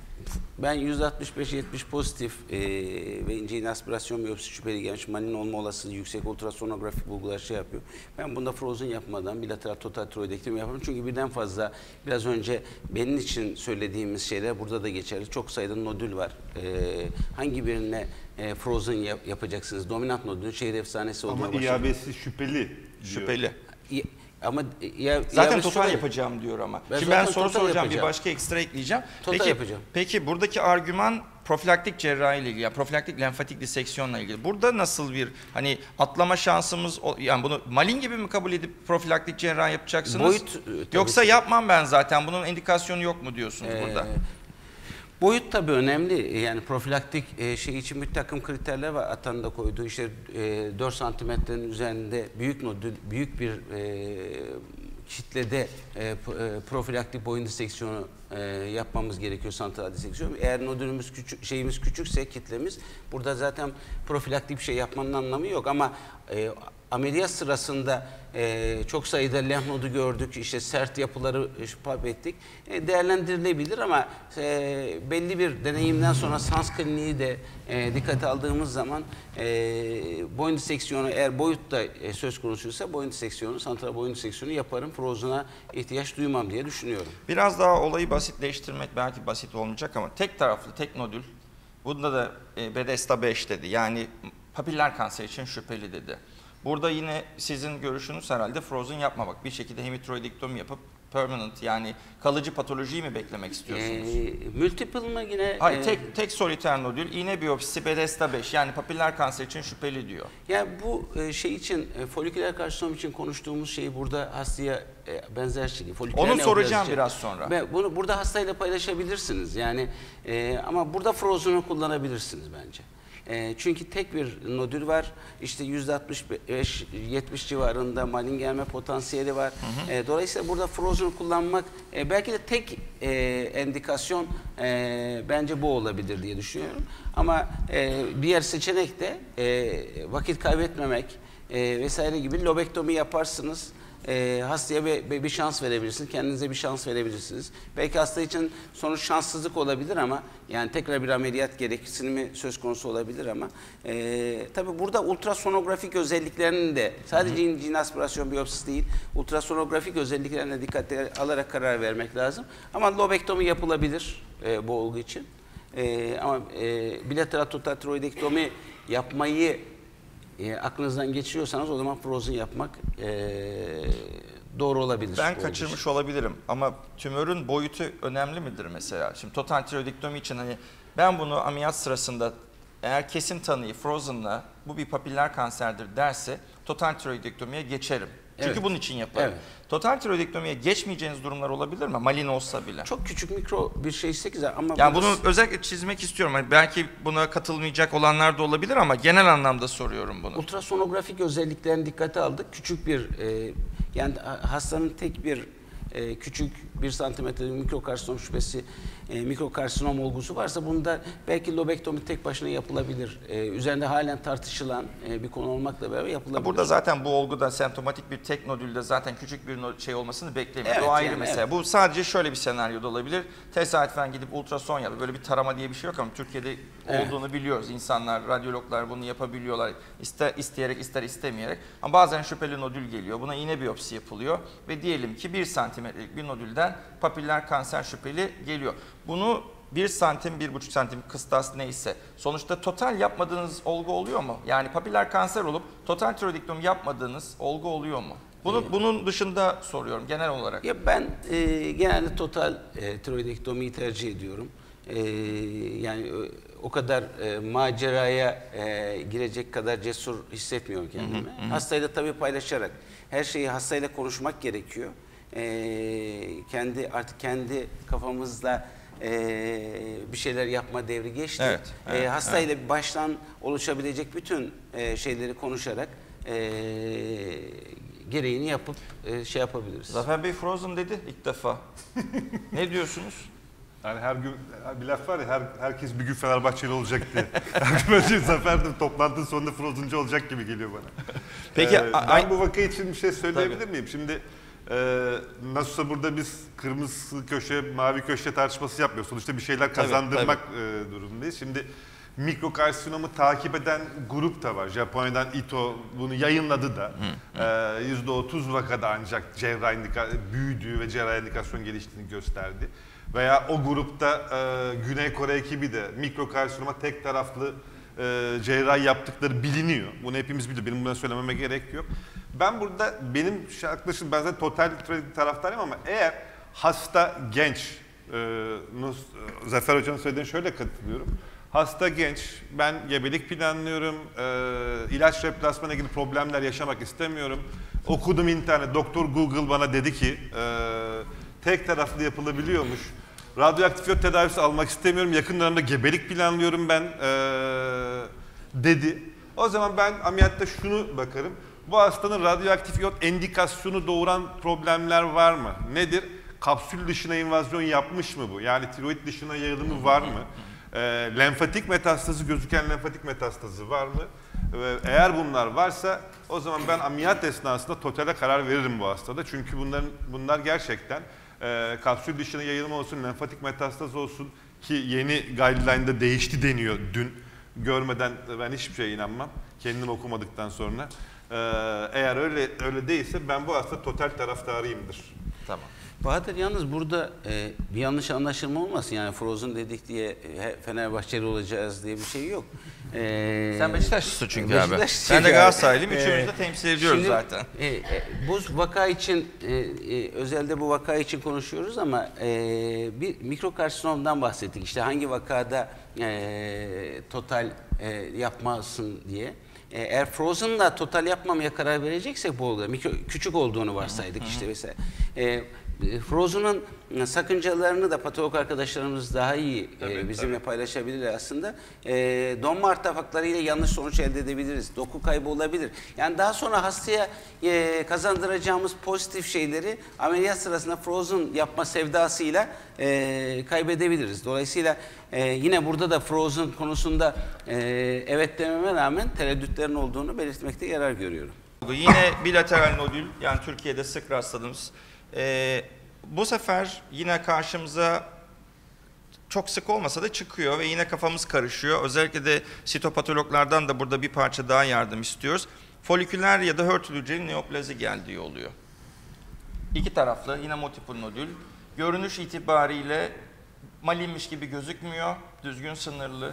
ben yüzde altmış beş yetmiş pozitif e, ve ince iğne aspirasyon biyopsi şüpheli gelmiş malin olma olasılığı yüksek ultrasonografik bulgular şey yapıyor. Ben bunda frozen yapmadan bilateral total tiroidektomi yaparım. Çünkü birden fazla biraz önce benim için söylediğimiz şeyler burada da geçerli. Çok sayıda nodül var. E, hangi birine e, frozen yap, yapacaksınız? Dominant nodülün şehir efsanesi olmaya başladı. Ama İ A B'si şüpheli diyor. Şüpheli. İ Ama ya, zaten ya total şöyle, yapacağım diyor ama. Ben Şimdi ben soru total soracağım, yapacağım. bir başka ekstra ekleyeceğim. Total peki, yapacağım. Peki buradaki argüman profilaktik cerrahi ile ilgili, yani profilaktik lenfatik diseksiyonla ilgili. Burada nasıl bir hani atlama şansımız, yani bunu malin gibi mi kabul edip profilaktik cerrahi yapacaksınız? Boyut, yoksa yapmam ben zaten, bunun indikasyonu yok mu diyorsunuz ee, burada? Boyut tabii önemli. Yani profilaktik e, şey için bir takım kriterler var. Atan'ın da koyduğu işte e, dört santimetrenin üzerinde büyük nodül, büyük bir e, kitlede e, e, profilaktik boyun diseksiyonu e, yapmamız gerekiyor, santral diseksiyon. Eğer nodülümüz küçük, şeyimiz küçükse kitlemiz, burada zaten profilaktik bir şey yapmanın anlamı yok ama e, ameliyat sırasında e, çok sayıda lenf nodu gördük, işte sert yapıları palp ettik. E, değerlendirilebilir ama e, belli bir deneyimden sonra Sans kliniği de e, dikkate aldığımız zaman e, boyun diseksiyonu, eğer boyut da e, söz konusuysa boyun diseksiyonu, santral boyun diseksiyonu yaparım. Frozen'a ihtiyaç duymam diye düşünüyorum. Biraz daha olayı basitleştirmek belki basit olmayacak ama tek taraflı, tek nodül. Bunda da e, Bethesda beş dedi. Yani papiller kanser için şüpheli dedi. Burada yine sizin görüşünüz herhalde frozen yapmamak. Bir şekilde hemitiroidektomi yapıp permanent, yani kalıcı patolojiyi mi beklemek istiyorsunuz? E, multiple mı yine? Hayır, e, tek tek soliter nodül, iğne biyopsisi Bethesda beş, yani papiller kanser için şüpheli diyor. Yani bu e, şey için, e, foliküler karsinom için konuştuğumuz şeyi burada hastaya e, benzer şey. Onu soracağım biraz sonra. Ve bunu burada hastayla paylaşabilirsiniz. Yani e, ama burada frozen'ı kullanabilirsiniz bence. E, çünkü tek bir nodül var, işte yüzde altmış beş yetmiş civarında malin gelme potansiyeli var. Hı hı. E, dolayısıyla burada frozen kullanmak e, belki de tek e, endikasyon e, bence bu olabilir diye düşünüyorum. Ama e, diğer seçenek de e, vakit kaybetmemek e, vesaire gibi lobektomi yaparsınız. E, hastaya bir, bir şans verebilirsiniz, kendinize bir şans verebilirsiniz. Belki hasta için sonuç şanssızlık olabilir ama yani tekrar bir ameliyat gereksinimi söz konusu olabilir ama e, tabii burada ultrasonografik özelliklerinin de sadece ince iğne aspirasyon biyopsisi değil, ultrasonografik özelliklerine dikkate alarak karar vermek lazım. Ama lobektomi yapılabilir e, bu olgu için. E, ama e, bilateral total tiroidektomi yapmayı e, aklınızdan geçiriyorsanız o zaman frozen yapmak e, doğru olabilir. Ben kaçırmış olabilirim ama tümörün boyutu önemli midir mesela? Şimdi total tiroidektomi için hani ben bunu ameliyat sırasında eğer kesin tanıyı frozen'la bu bir papiller kanserdir derse total tiroidektomiye geçerim. Çünkü Evet. bunun için yaparım. Evet. Total tiroidektomiye geçmeyeceğiniz durumlar olabilir mi? Malin olsa bile. Çok küçük mikro bir şeyse güzel ama Yani burada- bunu özellikle çizmek istiyorum. Hani belki buna katılmayacak olanlar da olabilir ama genel anlamda soruyorum bunu. ultrasonografik özelliklerini dikkate aldık. Küçük bir e, yani hastanın tek bir e, küçük bir santimetrelik mikrokarsinom şüphesi, e, mikrokarsinom olgusu varsa bunda belki lobektomi tek başına yapılabilir. E, üzerinde halen tartışılan e, bir konu olmakla beraber yapılabilir. Burada zaten bu olguda semptomatik bir tek nodülde zaten küçük bir no- şey olmasını beklemiyor. Evet, o ayrı yani mesela. evet. Bu sadece şöyle bir senaryoda olabilir. Tesadüfen gidip ultrason yapıyor. Böyle bir tarama diye bir şey yok ama Türkiye'de Evet. olduğunu biliyoruz. İnsanlar, radyologlar bunu yapabiliyorlar. İster isteyerek ister istemeyerek. Ama bazen şüpheli nodül geliyor. Buna iğne biyopsi yapılıyor ve diyelim ki bir santimetrelik bir nodülden papiller kanser şüpheli geliyor. Bunu bir santim, bir buçuk santim kıstas neyse. Sonuçta total yapmadığınız olgu oluyor mu? Yani papiller kanser olup total tiroidektomi yapmadığınız olgu oluyor mu? Bunu, bunun dışında soruyorum genel olarak. Ya ben e, genelde total e, tiroidektomiyi tercih ediyorum. E, yani o, o kadar e, maceraya e, girecek kadar cesur hissetmiyorum kendimi. Hı hı, hı. Hastayla tabii paylaşarak her şeyi hastayla konuşmak gerekiyor. E, kendi artık kendi kafamızda e, bir şeyler yapma devri geçti. Evet, evet, e, hastayla baştan oluşabilecek bütün e, şeyleri konuşarak e, gereğini yapıp e, şey yapabiliriz. Zafer Bey Frozen dedi ilk defa. Ne diyorsunuz? Yani her gün bir laf var ya, her, herkes bir gün Fenerbahçeli olacak diye. Her gün böyle Zafer de toplantının sonunda Frozen'cı olacak gibi geliyor bana. Peki, Ee, a- ben a- bu vaka için bir şey söyleyebilir Tabii. miyim? Şimdi e, nasılsa burada biz kırmızı köşe, mavi köşe tartışması yapmıyoruz. Sonuçta bir şeyler Tabii, kazandırmak e, durumundayız. Şimdi mikrokarsinomu takip eden grup da var. Japonya'dan Ito bunu yayınladı da. Ee, yüzde otuz vakada ancak cerrahi indika- büyüdüğü ve cerrahi indikasyon geliştiğini gösterdi. Veya o grupta e, Güney Kore ekibi de mikrokarsinoma tek taraflı e, cerrahi yaptıkları biliniyor. Bunu hepimiz biliyor. Benim buna söylememe gerek yok. Ben burada benim yaklaşım ben zaten total taraftarıyım ama eğer hasta genç, e, Nus- Zafer Hoca'nın söylediğine şöyle katılıyorum. Hasta genç, ben gebelik planlıyorum, e, ilaç replasmana ilgili problemler yaşamak istemiyorum. Okudum internet, Doktor Google bana dedi ki e, tek taraflı yapılabiliyormuş. Radyoaktif iyot tedavisi almak istemiyorum, yakın dönemde gebelik planlıyorum ben e, dedi. O zaman ben ameliyatta şunu bakarım, bu hastanın radyoaktif iyot endikasyonu doğuran problemler var mı? Nedir? Kapsül dışına invazyon yapmış mı bu? Yani tiroid dışına yayılımı var mı? E, lenfatik metastazı, gözüken lenfatik metastazı var mı? Ve eğer bunlar varsa o zaman ben ameliyat esnasında totale karar veririm bu hastada. Çünkü bunların bunlar gerçekten e, kapsül dışına yayılma olsun, lenfatik metastaz olsun ki yeni guideline'da değişti deniyor dün. Görmeden ben hiçbir şeye inanmam. Kendim okumadıktan sonra. E, eğer öyle öyle değilse ben bu hasta total taraftarıyımdır. Tamam. Bahadır yalnız burada e, bir yanlış anlaşılma olmasın yani Frozen dedik diye e, Fenerbahçeli olacağız diye bir şey yok. E, Sen Beşiktaşlısın çünkü Beşiktaşlısın abi. Ben de yani. Galatasaraylıyım. Üçümüzü E, de temsil ediyoruz şimdi, zaten. E, e, bu vaka için e, e, özelde bu vaka için konuşuyoruz ama e, bir mikrokarsinomdan bahsettik. İşte hangi vakada e, total e, yapmasın diye. E, Eğer Frozen'la total yapmamaya karar vereceksek bu olguda mikro, küçük olduğunu varsaydık işte mesela. E, Frozen'ın sakıncalarını da patolog arkadaşlarımız daha iyi Tabii, e, bizimle tabii. paylaşabilirler aslında. E, donma artefaklarıyla yanlış sonuç elde edebiliriz. Doku kaybı olabilir. Yani daha sonra hastaya e, kazandıracağımız pozitif şeyleri ameliyat sırasında Frozen yapma sevdasıyla e, kaybedebiliriz. Dolayısıyla e, yine burada da Frozen konusunda e, evet dememe rağmen tereddütlerin olduğunu belirtmekte yarar görüyorum. Yine bilateral nodül, yani Türkiye'de sık rastladığımız. Ee, bu sefer yine karşımıza çok sık olmasa da çıkıyor ve yine kafamız karışıyor. Özellikle de sitopatologlardan da burada bir parça daha yardım istiyoruz. Foliküler ya da hörtülü hücreli neoplazi geldiği oluyor. İki taraflı, yine multiple nodül. Görünüş itibariyle malinmiş gibi gözükmüyor, düzgün sınırlı.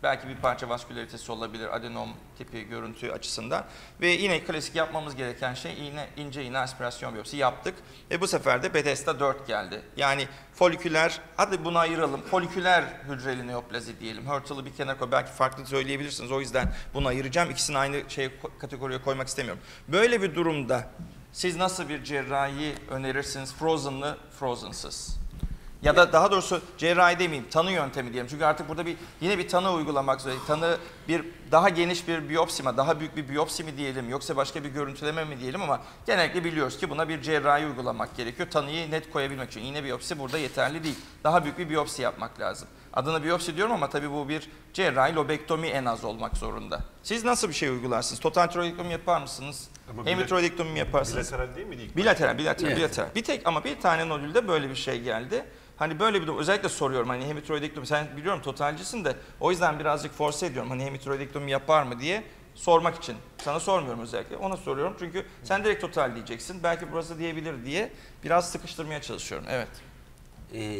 Belki bir parça vaskülaritesi olabilir adenom tipi görüntü açısından. Ve yine klasik yapmamız gereken şey iğne, ince iğne aspirasyon biyopsi yaptık. Ve bu sefer de Bethesda dört geldi. Yani foliküler, hadi bunu ayıralım, foliküler hücreli neoplazi diyelim. Hörtle'ı bir kenara koy, belki farklı söyleyebilirsiniz. O yüzden bunu ayıracağım. İkisini aynı şey kategoriye koymak istemiyorum. Böyle bir durumda siz nasıl bir cerrahi önerirsiniz? Frozen'lı, Frozen'sız. Ya da daha doğrusu cerrahi demeyeyim, tanı yöntemi diyelim. Çünkü artık burada bir yine bir tanı uygulamak zorundayız. Tanı bir daha geniş bir biyopsi mi, daha büyük bir biyopsi mi diyelim, yoksa başka bir görüntüleme mi diyelim, ama genellikle biliyoruz ki buna bir cerrahi uygulamak gerekiyor. Tanıyı net koyabilmek için. İğne biyopsi burada yeterli değil. Daha büyük bir biyopsi yapmak lazım. Adına biyopsi diyorum ama tabii bu bir cerrahi lobektomi en az olmak zorunda. Siz nasıl bir şey uygularsınız? Total tiroidektomi yapar mısınız? Hemitiroidektomi mi yaparsınız? Bilateral değil miydi ilk Bilateral, bilateral, Evet. bilateral. Bir tek ama bir tane nodülde böyle bir şey geldi. Hani böyle bir durum, özellikle soruyorum hani hemitiroidektomi, sen biliyorum totalcisin de o yüzden birazcık force ediyorum hani hemitiroidektomi yapar mı diye sormak için. Sana sormuyorum özellikle, ona soruyorum çünkü sen direkt total diyeceksin. Belki burası diyebilir diye biraz sıkıştırmaya çalışıyorum. Evet. Ee,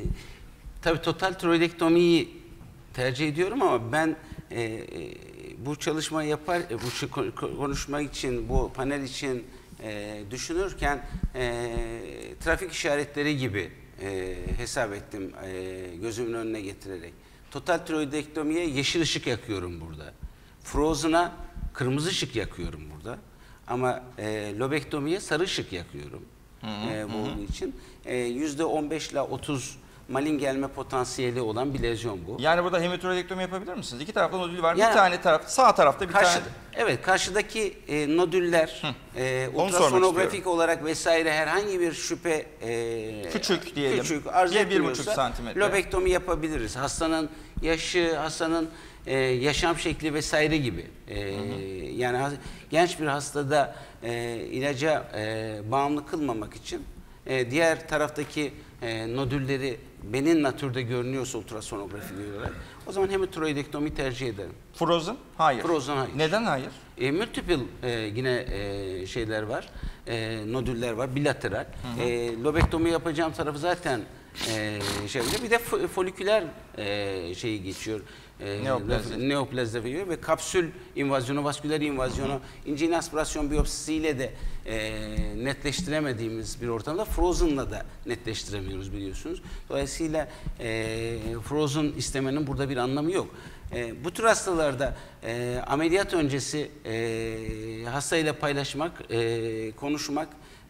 tabii total tiroidektomiyi tercih ediyorum ama ben e, e, bu çalışmayı yapar, e, bu şu ko- konuşma için, bu panel için e, düşünürken e, trafik işaretleri gibi e, hesap ettim e, gözümün önüne getirerek. Total tiroidektomiye yeşil ışık yakıyorum burada. Frozen'a kırmızı ışık yakıyorum burada. Ama e, lobektomiye sarı ışık yakıyorum. Hı hı, e, bu hı. olduğu için e, yüzde on beş ile otuz malin gelme potansiyeli olan bir lezyon bu. Yani burada hemitiroidektomi yapabilir misiniz? İki tarafta nodül var. Yani- bir tane taraf, sağ tarafta bir Karşı, tane. evet, karşıdaki e, nodüller e, Onu sormak ultrasonografik istiyorum. olarak vesaire herhangi bir şüphe e, Küçük diyelim. küçük arz Bir, bir etmiyorsa buçuk santimetre. lobektomi yapabiliriz. Hastanın yaşı, hastanın e, yaşam şekli vesaire gibi. E, yani has- genç bir hastada e, ilaca e, bağımlı kılmamak için e, diğer taraftaki e, nodülleri benin natürde görünüyorsa ultrasonografi olarak o zaman hemitiroidektomi tercih ederim. Frozen? Hayır. Frozen hayır. Neden hayır? E, multiple e, yine e, şeyler var, e, nodüller var, bilateral. E, lobektomi yapacağım tarafı zaten e, şey bir de fo- foliküler e, şeyi geçiyor. E, Neoplazi. Neoplazi veriyor ve kapsül invazyonu, vasküler invazyonu, ince iğne aspirasyon biyopsisiyle de e, netleştiremediğimiz bir ortamda Frozen'la da netleştiremiyoruz biliyorsunuz. Dolayısıyla e, Frozen istemenin burada bir anlamı yok. E, bu tür hastalarda e, ameliyat öncesi e, hastayla paylaşmak, e, konuşmak,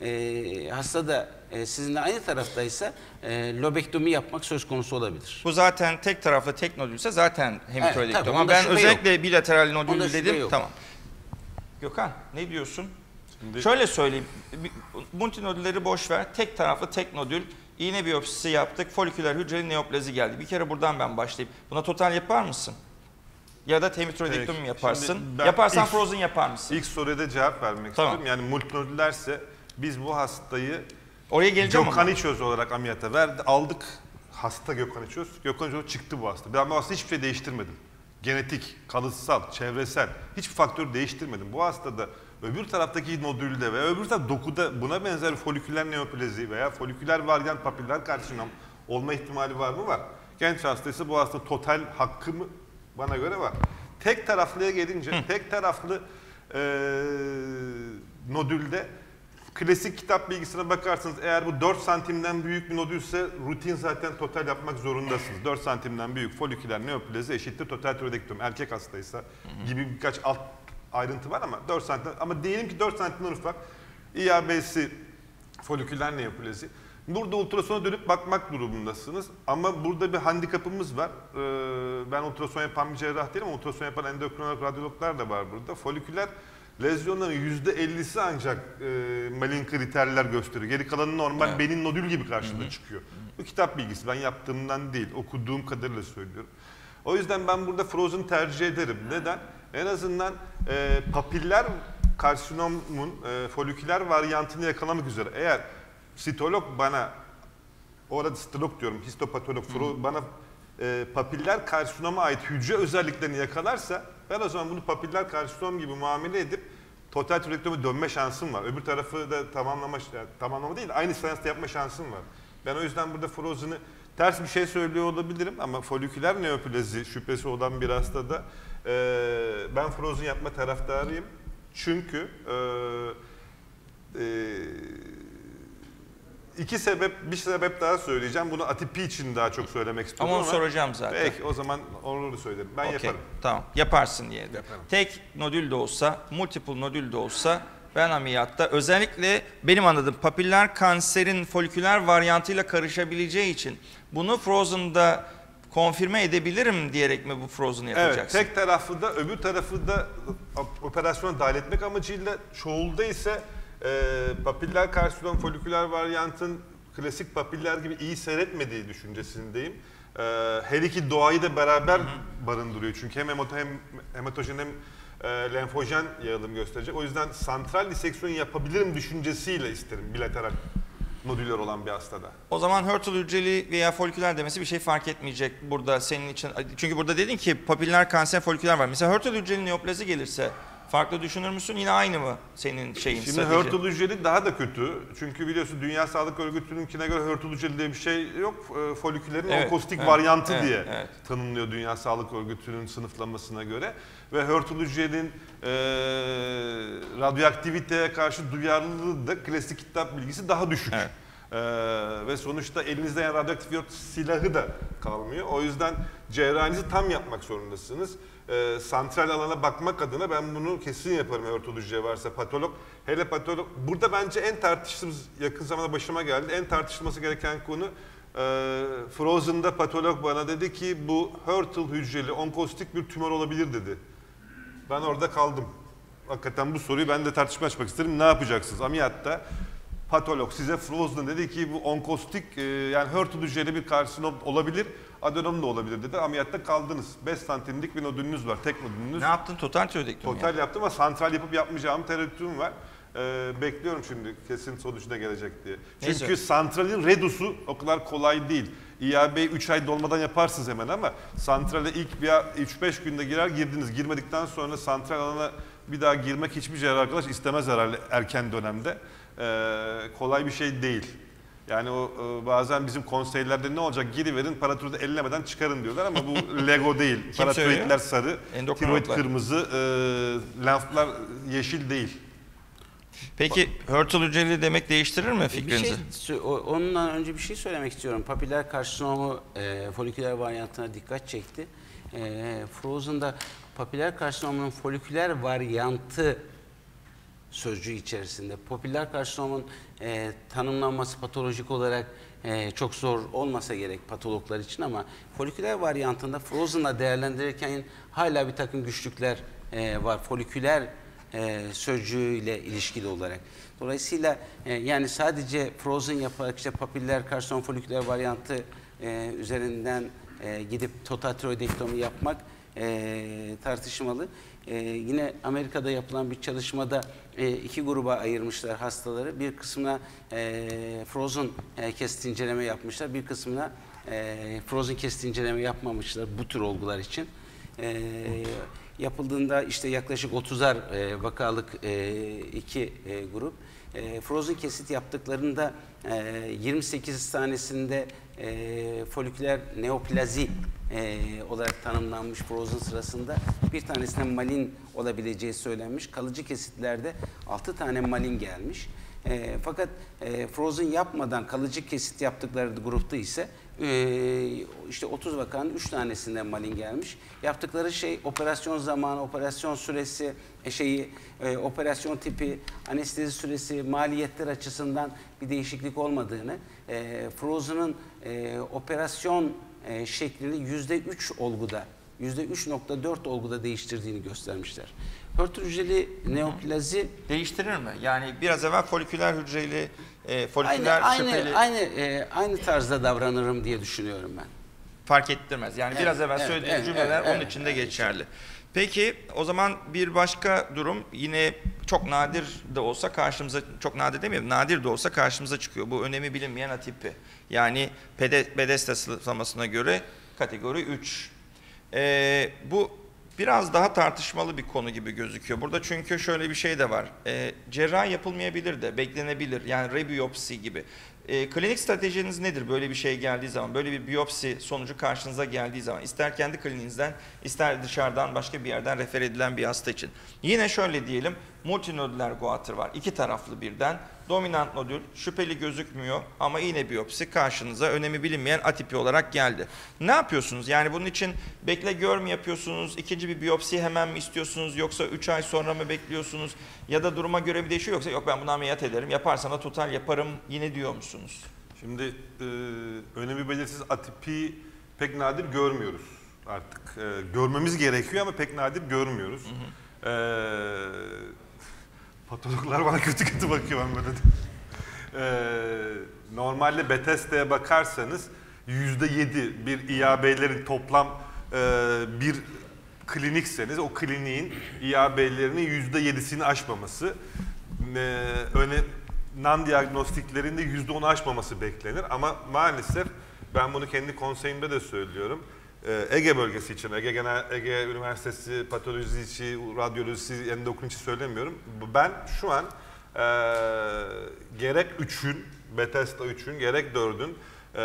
e, hasta da e, sizinle aynı taraftaysa e, lobektomi yapmak söz konusu olabilir. Bu zaten tek taraflı tek nodülse zaten hemitiroidektomi. tabii, Ama onda ben şüphe özellikle bilateral Onda nodül şüphe dedim. yok. Tamam. Gökhan ne diyorsun? Şimdi- Şöyle söyleyeyim. Bir- Multinodülleri boş ver. Tek taraflı tek nodül. İğne biyopsisi yaptık. Foliküler hücreli neoplazi geldi. Bir kere buradan ben başlayayım. Buna total yapar mısın? Ya da hemitiroidektomi Peki, mi yaparsın? şimdi ben Yaparsan ilk- Frozen yapar mısın? İlk soruya da cevap vermek Tamam. istiyorum. Yani multinodüllerse biz bu hastayı Oraya geleceğim Gökhan ama. İçöz olarak ameliyata verdi. Aldık hasta Gökhan İçöz. Gökhan İçöz çıktı bu hasta. Ben bu hasta hiçbir şey değiştirmedim. Genetik, kalıtsal, çevresel hiçbir faktör değiştirmedim. Bu hastada öbür taraftaki nodülde ve öbür taraf dokuda buna benzer foliküler neoplazi veya foliküler varyant papiller karsinom olma ihtimali var mı? Var. Genç hastaysa bu hasta total hakkı mı? Bana göre var. Tek taraflıya gelince tek taraflı eee nodülde klasik kitap bilgisine bakarsanız eğer bu dört santimden büyük bir nodülse rutin zaten total yapmak zorundasınız. dört santimden büyük foliküler neoplazi eşittir total tiroidektomi. Erkek hastaysa gibi birkaç alt ayrıntı var ama dört santim ama diyelim ki dört santimden ufak İ A B'si foliküler neoplazi. Burada ultrasona dönüp bakmak durumundasınız ama burada bir handikapımız var. Ee, ben ultrason yapan bir cerrah değilim ama ultrason yapan endokrinolog, radyologlar da var burada. Foliküler lezyonların yüzde ellisi ancak e, malin kriterler gösteriyor. Geri kalanı normal Evet. benin nodül gibi karşımıza çıkıyor. Bu kitap bilgisi ben yaptığımdan değil, okuduğum kadarıyla söylüyorum. O yüzden ben burada Frozen tercih ederim. Neden? En azından e, papiller karsinomun e, foliküler varyantını yakalamak üzere. Eğer sitolog bana, orada sitolog diyorum, histopatolog, Fro, bana e, papiller karsinoma ait hücre özelliklerini yakalarsa ben o zaman bunu papiller karsinom gibi muamele edip total tiroidektomi dönme şansım var. Öbür tarafı da tamamlama, yani tamamlama değil, aynı seansta yapma şansım var. Ben o yüzden burada Frozen'ı ters bir şey söylüyor olabilirim ama foliküler neoplazi şüphesi olan bir hastada e, ben Frozen yapma taraftarıyım. Çünkü e, e, iki sebep, bir sebep daha söyleyeceğim. Bunu atipi için daha çok söylemek istiyorum Ama ama. onu soracağım zaten. Peki o zaman onu söylerim. Ben Okey, yaparım. Tamam, yaparsın diye. Yaparım. Tek nodül de olsa, multiple nodül de olsa ben ameliyatta özellikle benim anladığım papiller kanserin foliküler varyantıyla karışabileceği için bunu Frozen'da konfirme edebilirim diyerek mi bu Frozen'ı yapacaksın? Evet, tek tarafı da öbür tarafı da operasyona dahil etmek amacıyla, çoğulda ise e, papiller karsinom foliküler varyantın klasik papiller gibi iyi seyretmediği düşüncesindeyim. E, her iki doğayı da beraber hı hı. barındırıyor çünkü hem, hem hematojen hem e, lenfojen yayılım gösterecek. O yüzden santral diseksiyon yapabilirim düşüncesiyle isterim bilateral nodüler olan bir hastada. O zaman Hürtel hücreli veya foliküler demesi bir şey fark etmeyecek burada senin için. Çünkü burada dedin ki papiller kanser foliküler var. Mesela Hürtel hücreli neoplazi gelirse farklı düşünür müsün? Yine aynı mı senin şeyin? Şimdi Hürtel hücreli daha da kötü. Çünkü biliyorsun Dünya Sağlık Örgütü'nünkine göre Hürtel hücreli diye bir şey yok. Folikülerin evet, onkostik evet, varyantı evet, diye evet. tanımlıyor Dünya Sağlık Örgütü'nün sınıflamasına göre. Ve Hürtel hücrenin e, radyoaktiviteye karşı duyarlılığı da klasik kitap bilgisi daha düşük. Evet. Ee, ve sonuçta elinizde yani radyoaktif iyot silahı da kalmıyor. O yüzden cerrahinizi tam yapmak zorundasınız. Ee, santral alana bakmak adına ben bunu kesin yaparım Hürtel hücre varsa patolog. Hele patolog. Burada bence en tartıştığımız, yakın zamanda başıma geldi, en tartışılması gereken konu e, Frozen'da patolog bana dedi ki bu Hürtel hücreli onkostik bir tümör olabilir dedi. Ben orada kaldım. Hakikaten bu soruyu ben de tartışma açmak isterim. Ne yapacaksınız? Ameliyatta patolog size Frozen dedi ki bu onkostik e, yani Hürtel hücreli bir karsinom olabilir, adenom da olabilir dedi. Ameliyatta kaldınız. beş santimlik bir nodülünüz var, tek nodülünüz. Ne yaptın? Total tiroidektomi. Total yani. Yaptım ama santral yapıp yapmayacağım tereddütüm var. Ee, bekliyorum şimdi kesin sonucu da gelecek diye. Çünkü Neyse. santralin redusu o kadar kolay değil. İ A B'yi üç ay dolmadan yaparsınız hemen ama santrale ilk bir üç beş günde girer girdiniz. Girmedikten sonra santral alana bir daha girmek hiçbir cerrah arkadaş istemez herhalde erken dönemde. Ee, kolay bir şey değil. Yani o e, bazen bizim konseylerde ne olacak giriverin paratiroidi ellemeden çıkarın diyorlar ama bu Lego değil. Paratiroidler sarı, tiroid kırmızı, e, lenfler yeşil değil. Peki Hürtel hücreli demek değiştirir mi fikrinizi? Bir şey, ondan önce bir şey söylemek istiyorum. Papiller karsinomu e, foliküler varyantına dikkat çekti. E, Frozen'da papiller karsinomunun foliküler varyantı sözcüğü içerisinde. Papiller karsinomun e, tanımlanması patolojik olarak e, çok zor olmasa gerek patologlar için ama foliküler varyantında Frozen'la değerlendirirken hala bir takım güçlükler e, var. Foliküler e, sözcüğüyle ilişkili olarak. Dolayısıyla e, yani sadece Frozen yaparak işte papiller karsinom foliküler varyantı e, üzerinden e, gidip total tiroidektomi yapmak e, tartışmalı. Ee, yine Amerika'da yapılan bir çalışmada e, iki gruba ayırmışlar hastaları. Bir kısmına e, Frozen e, kesit inceleme yapmışlar. Bir kısmına e, Frozen kesit inceleme yapmamışlar bu tür olgular için. E, yapıldığında işte yaklaşık otuzar e, vakalık e, iki e, grup. E, Frozen kesit yaptıklarında e, yirmi sekiz tanesinde e, foliküler neoplazi e, olarak tanımlanmış Frozen sırasında bir tanesine malin olabileceği söylenmiş. Kalıcı kesitlerde altı tane malin gelmiş. E, fakat e, Frozen yapmadan kalıcı kesit yaptıkları grupta ise e, işte otuz vakanın üç tanesinden malin gelmiş. Yaptıkları şey operasyon zamanı, operasyon süresi, e, şeyi, e, operasyon tipi, anestezi süresi, maliyetler açısından bir değişiklik olmadığını, e, Frozen'ın e, operasyon e, şeklini yüzde üç olguda, yüzde üç nokta dört olguda değiştirdiğini göstermişler. Hürtel hücreli neoplazi değiştirir mi? Yani biraz evvel foliküler hücreli, e, foliküler aynı şüpheli... aynı aynı, e, aynı tarzda davranırım diye düşünüyorum ben. Fark ettirmez. Yani Evet, biraz evvel evet, söylediğim evet, cümleler evet, onun evet, içinde evet. geçerli. Peki o zaman bir başka durum yine çok nadir de olsa karşımıza, çok nadir demiyorum, nadir de olsa karşımıza çıkıyor. Bu önemi bilinmeyen atipi. Yani Bethesda sınıflamasına göre kategori üç. Ee, bu biraz daha tartışmalı bir konu gibi gözüküyor. Burada çünkü şöyle bir şey de var. Ee, cerrahi yapılmayabilir de, beklenebilir. Yani rebiyopsi gibi. E, klinik stratejiniz nedir böyle bir şey geldiği zaman, böyle bir biyopsi sonucu karşınıza geldiği zaman, ister kendi kliniğinizden ister dışarıdan başka bir yerden refer edilen bir hasta için. Yine şöyle diyelim, multinodüler goiter var, iki taraflı birden. Dominant nodül şüpheli gözükmüyor ama iğne biyopsi karşınıza önemi bilinmeyen atipi olarak geldi. Ne yapıyorsunuz? Yani bunun için bekle gör mü yapıyorsunuz? İkinci bir biyopsi hemen mi istiyorsunuz? Yoksa üç ay sonra mı bekliyorsunuz? Ya da duruma göre mi değişiyor? Yoksa yok ben bunu ameliyat ederim, yaparsam da total yaparım yine diyor musunuz? Şimdi e, önemi belirsiz atipi pek nadir görmüyoruz artık. E, görmemiz gerekiyor ama pek nadir görmüyoruz. Hı hı. E, patologlar bana kötü kötü bakıyor ben böyle. E, normalde Bethesda'ya bakarsanız yüzde yedi bir İ A B'lerin toplam e, bir klinikseniz o kliniğin İ A B'lerinin yüzde yedisini aşmaması, e, öne non-diagnostiklerin de yüzde onu aşmaması beklenir ama maalesef ben bunu kendi konseyimde de söylüyorum. Ee, Ege bölgesi için, Ege Genel Ege Üniversitesi patolojisi, radyolojisi, endokrin için söylemiyorum. Ben şu an e, gerek üçün, Bethesda üçün, gerek dördün e,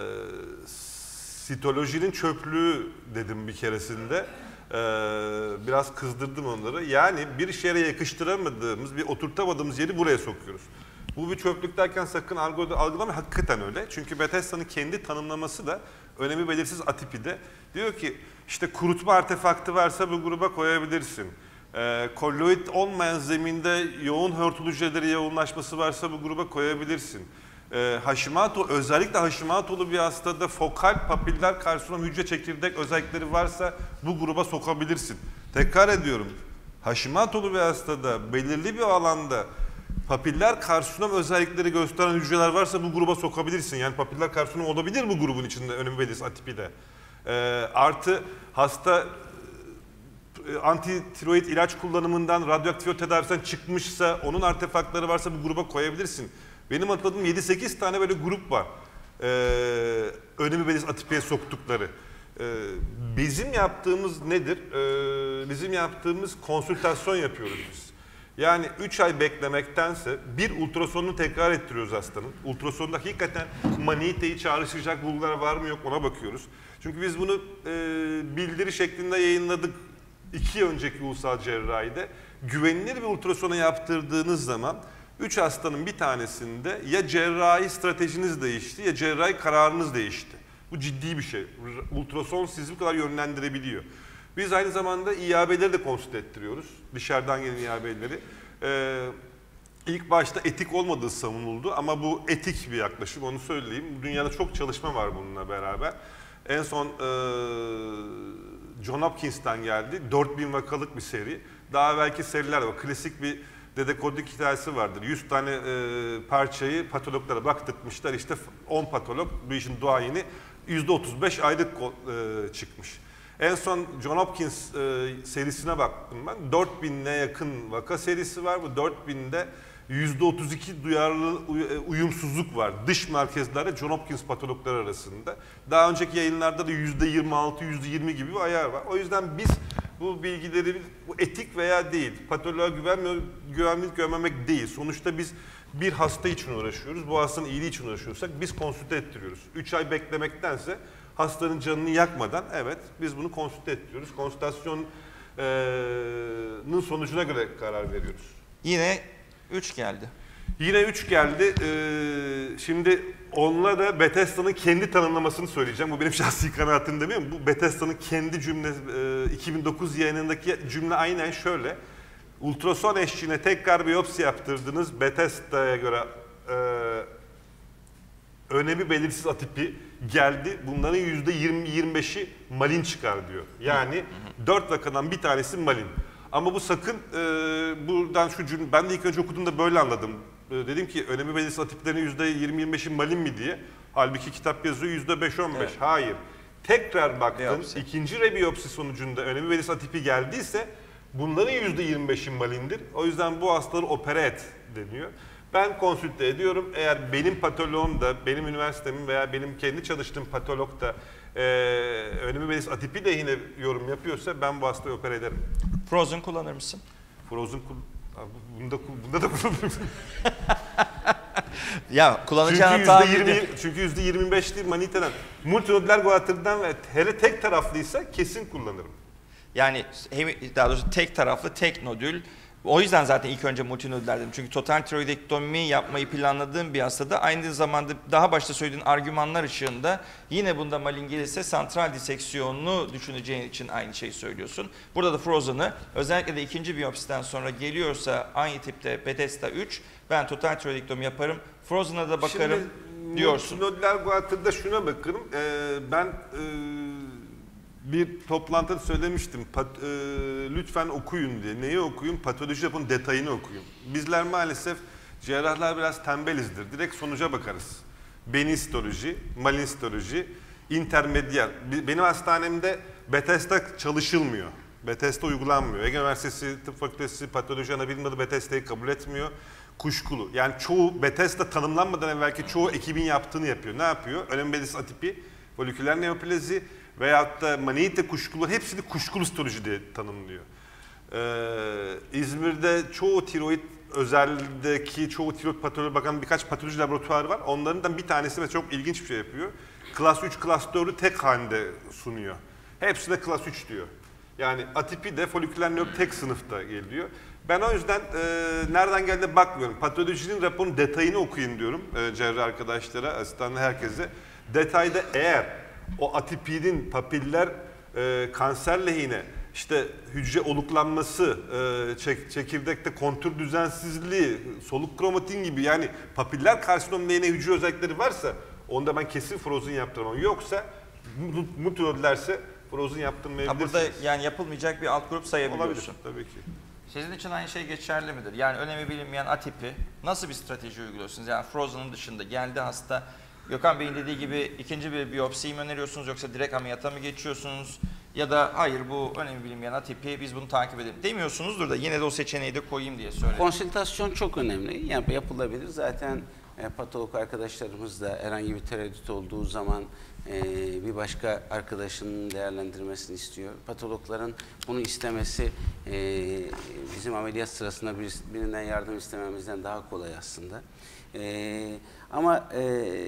sitolojinin çöplüğü dedim bir keresinde. Ee, biraz kızdırdım onları. Yani bir şeye yakıştıramadığımız, bir oturtamadığımız yeri buraya sokuyoruz. Bu bir çöplük derken sakın algılamayın, hakikaten öyle. Çünkü Bethesda'nın kendi tanımlaması da önemi belirsiz atipide. Diyor ki işte kurutma artefaktı varsa bu gruba koyabilirsin. Ee, kolloid olmayan zeminde yoğun hörtülü hücreleri yoğunlaşması varsa bu gruba koyabilirsin. Ee, Hashimoto, özellikle Hashimoto'lu bir hastada fokal papiller karsinom hücre çekirdek özellikleri varsa bu gruba sokabilirsin. Tekrar ediyorum, Hashimoto'lu bir hastada belirli bir alanda papiller karsinom özellikleri gösteren hücreler varsa bu gruba sokabilirsin. Yani papiller karsinom olabilir bu grubun içinde önemi belirsiz atipide. Ee, artı hasta anti-tiroid ilaç kullanımından, radyoaktif tedavisinden çıkmışsa, onun artefaktları varsa bu gruba koyabilirsin. Benim hatırladığım yedi sekiz tane böyle grup var. Ee, önemi belirsiz atipiye soktukları. Ee, bizim yaptığımız nedir? Ee, bizim yaptığımız konsültasyon yapıyoruz biz. Yani üç ay beklemektense bir ultrasonunu tekrar ettiriyoruz hastanın. Ultrasonda hakikaten maniteyi çağrıştıracak bulgular var mı yok ona bakıyoruz. Çünkü biz bunu e, bildiri şeklinde yayınladık iki önceki ulusal cerrahide. Güvenilir bir ultrasona yaptırdığınız zaman üç hastanın bir tanesinde ya cerrahi stratejiniz değişti ya cerrahi kararınız değişti. Bu ciddi bir şey. Ultrason sizi bu kadar yönlendirebiliyor. Biz aynı zamanda İ A B'leri de konsült ettiriyoruz. Dışarıdan gelen İ A B'leri. Ee, ilk başta etik olmadığı savunuldu ama bu etik bir yaklaşım, onu söyleyeyim. Dünyada çok çalışma var bununla beraber. En son e, John Hopkins'ten geldi. dört bin vakalık bir seri. Daha belki seriler var. Klasik bir dedekodik hikayesi vardır. yüz tane e, parçayı patologlara baktırmışlar. İşte on patolog, bu işin duayeni yüzde otuz beş aylık e, çıkmış. En son John Hopkins e, serisine baktım ben. dört bin'e yakın vaka serisi var. Bu dört bin'de yüzde otuz iki duyarlı uyumsuzluk var. Dış merkezlerde John Hopkins patologları arasında. Daha önceki yayınlarda da yüzde yirmi altı, yüzde yirmi gibi bir ayar var. O yüzden biz bu bilgileri, bu etik veya değil, patoloğa güvenmiyor, güvenlik görmemek değil. Sonuçta biz bir hasta için uğraşıyoruz. Bu hastanın iyiliği için uğraşıyorsak biz konsülte ettiriyoruz. üç ay beklemektense hastanın canını yakmadan evet biz bunu konsülte ettiriyoruz. Konsültasyonun sonucuna göre karar veriyoruz. Yine üç geldi. Yine üç geldi. Ee, şimdi onunla da Bethesda'nın kendi tanımlamasını söyleyeceğim. Bu benim şahsi kanaatim demiyorum. Bu Bethesda'nın kendi cümle, e, iki bin dokuz yayınındaki cümle aynen şöyle. Ultrason eşliğine tekrar biyopsi yaptırdınız. Bethesda'ya göre e, önemi belirsiz atipi geldi. Bunların yüzde yirmi yirmi beşi malin çıkar diyor. Yani dört vakadan bir tanesi malin. Ama bu sakın e, buradan şu cümle, ben de ilk önce okuduğumda böyle anladım. E, dedim ki önemi belirsiz atiplerin yüzde yirmi yirmi beşi malin mi diye. Halbuki kitap yazıyor yüzde beş on beş. Evet. Hayır. Tekrar baktın, biyopsi. İkinci rebiyopsi sonucunda önemi belirsiz atipi geldiyse bunların yüzde yirmi beşi malindir. O yüzden bu hastaları opere et deniyor. Ben konsülte ediyorum. Eğer benim patoloğum da, benim üniversitemin veya benim kendi çalıştığım patolog da e, önemi belirsiz atipi de yine yorum yapıyorsa ben bu hastayı opere ederim. Frozen kullanır mısın? Frozen bunda, bunda da kullanırım. Ya kullanıcı Çünkü anahtarı yüzde yirmi, çünkü yüzde yirmi beş değil maniteden. Multinodüler guatırdan ve hele tek taraflıysa kesin kullanırım. Yani hem, daha doğrusu tek taraflı tek nodül. O yüzden zaten ilk önce multinodüler dedim. Çünkü total tiroidektomi yapmayı planladığım bir hastada aynı zamanda daha başta söylediğin argümanlar ışığında yine bunda malin gelirse santral diseksiyonunu düşüneceğin için aynı şeyi söylüyorsun. Burada da Frozen'ı özellikle de ikinci biyopsiden sonra geliyorsa aynı tipte Bethesda üç ben total tiroidektomi yaparım. Frozen'a da bakarım Şimdi, diyorsun. Multinodüler guatırda şuna bakarım. Ee, ben e, bir toplantıda söylemiştim. Pat, e, lütfen okuyun diye. Neyi okuyun? Patoloji yapın detayını okuyun. Bizler maalesef cerrahlar biraz tembelizdir. Direkt sonuca bakarız. Benin histoloji, malin histoloji, intermedyer. Benim hastanemde Bethesda çalışılmıyor. Bethesda uygulanmıyor. Ege Üniversitesi Tıp Fakültesi Patoloji Anabilim Dalı Bethesda'yı kabul etmiyor. Kuşkulu. Yani çoğu Bethesda tanımlanmadan evvelki çoğu ekibin yaptığını yapıyor. Ne yapıyor? Önemli atipi, foliküler neoplazi veyahut da manite kuşkulu, hepsini kuşkulu histoloji diye tanımlıyor. Ee, İzmir'de çoğu tiroid özeldeki çoğu tiroid patoloji bakan birkaç patoloji laboratuvarı var. Onlardan bir tanesi ve çok ilginç bir şey yapıyor. Klas üç, klas dördü tek halinde sunuyor. Hepsi de klas üç diyor. Yani atipi de foliküler nöp tek sınıfta geliyor. Ben o yüzden e, nereden geldiğine bakmıyorum. Patolojinin raporunun detayını okuyun diyorum e, cerrah arkadaşlara, asistanlı herkese. Detayda eğer o atipinin papiller e, kanser lehine, işte hücre oluklanması, e, çek, çekirdekte kontür düzensizliği, soluk kromatin gibi yani papiller karsinom lehine hücre özellikleri varsa onda ben kesin Frozen yaptırmam. Yoksa multinodülerse Frozen yaptırmayabilirsiniz. Ha, burada yani yapılmayacak bir alt grup sayabiliyorsun. Olabilir, tabii ki. Sizin için aynı şey geçerli midir? Yani önemi bilinmeyen atipi nasıl bir strateji uyguluyorsunuz? Yani Frozen'ın dışında geldi hasta, Gökhan Bey'in dediği gibi ikinci bir biyopsiyi mi öneriyorsunuz yoksa direkt ameliyata mı geçiyorsunuz? Ya da hayır bu önemi bilinmeyen atipi biz bunu takip edelim demiyorsunuzdur da yine de o seçeneği de koyayım diye söyledim. Konsültasyon çok önemli. Yani yapılabilir. Zaten e, patolog arkadaşlarımız da herhangi bir tereddüt olduğu zaman e, bir başka arkadaşının değerlendirmesini istiyor. Patologların bunu istemesi e, bizim ameliyat sırasında bir, birinden yardım istememizden daha kolay aslında. E, ama e,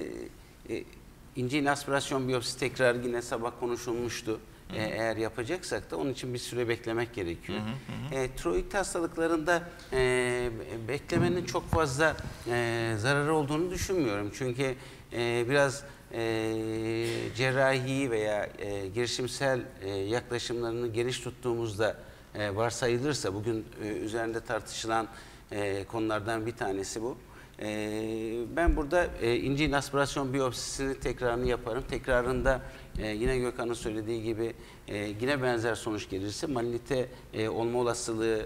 e, ince iğne aspirasyon biyopsi tekrar yine sabah konuşulmuştu. Hı hı. Eğer yapacaksak da onun için bir süre beklemek gerekiyor. Hı hı hı. E, tiroid hastalıklarında e, beklemenin çok fazla e, zararı olduğunu düşünmüyorum. Çünkü e, biraz e, cerrahi veya e, girişimsel e, yaklaşımlarını geniş tuttuğumuzda e, varsayılırsa, bugün e, üzerinde tartışılan e, konulardan bir tanesi bu. Ben burada ince iğne aspirasyon biyopsisini tekrarını yaparım. Tekrarında yine Gökhan'ın söylediği gibi yine benzer sonuç gelirse malinite olma olasılığı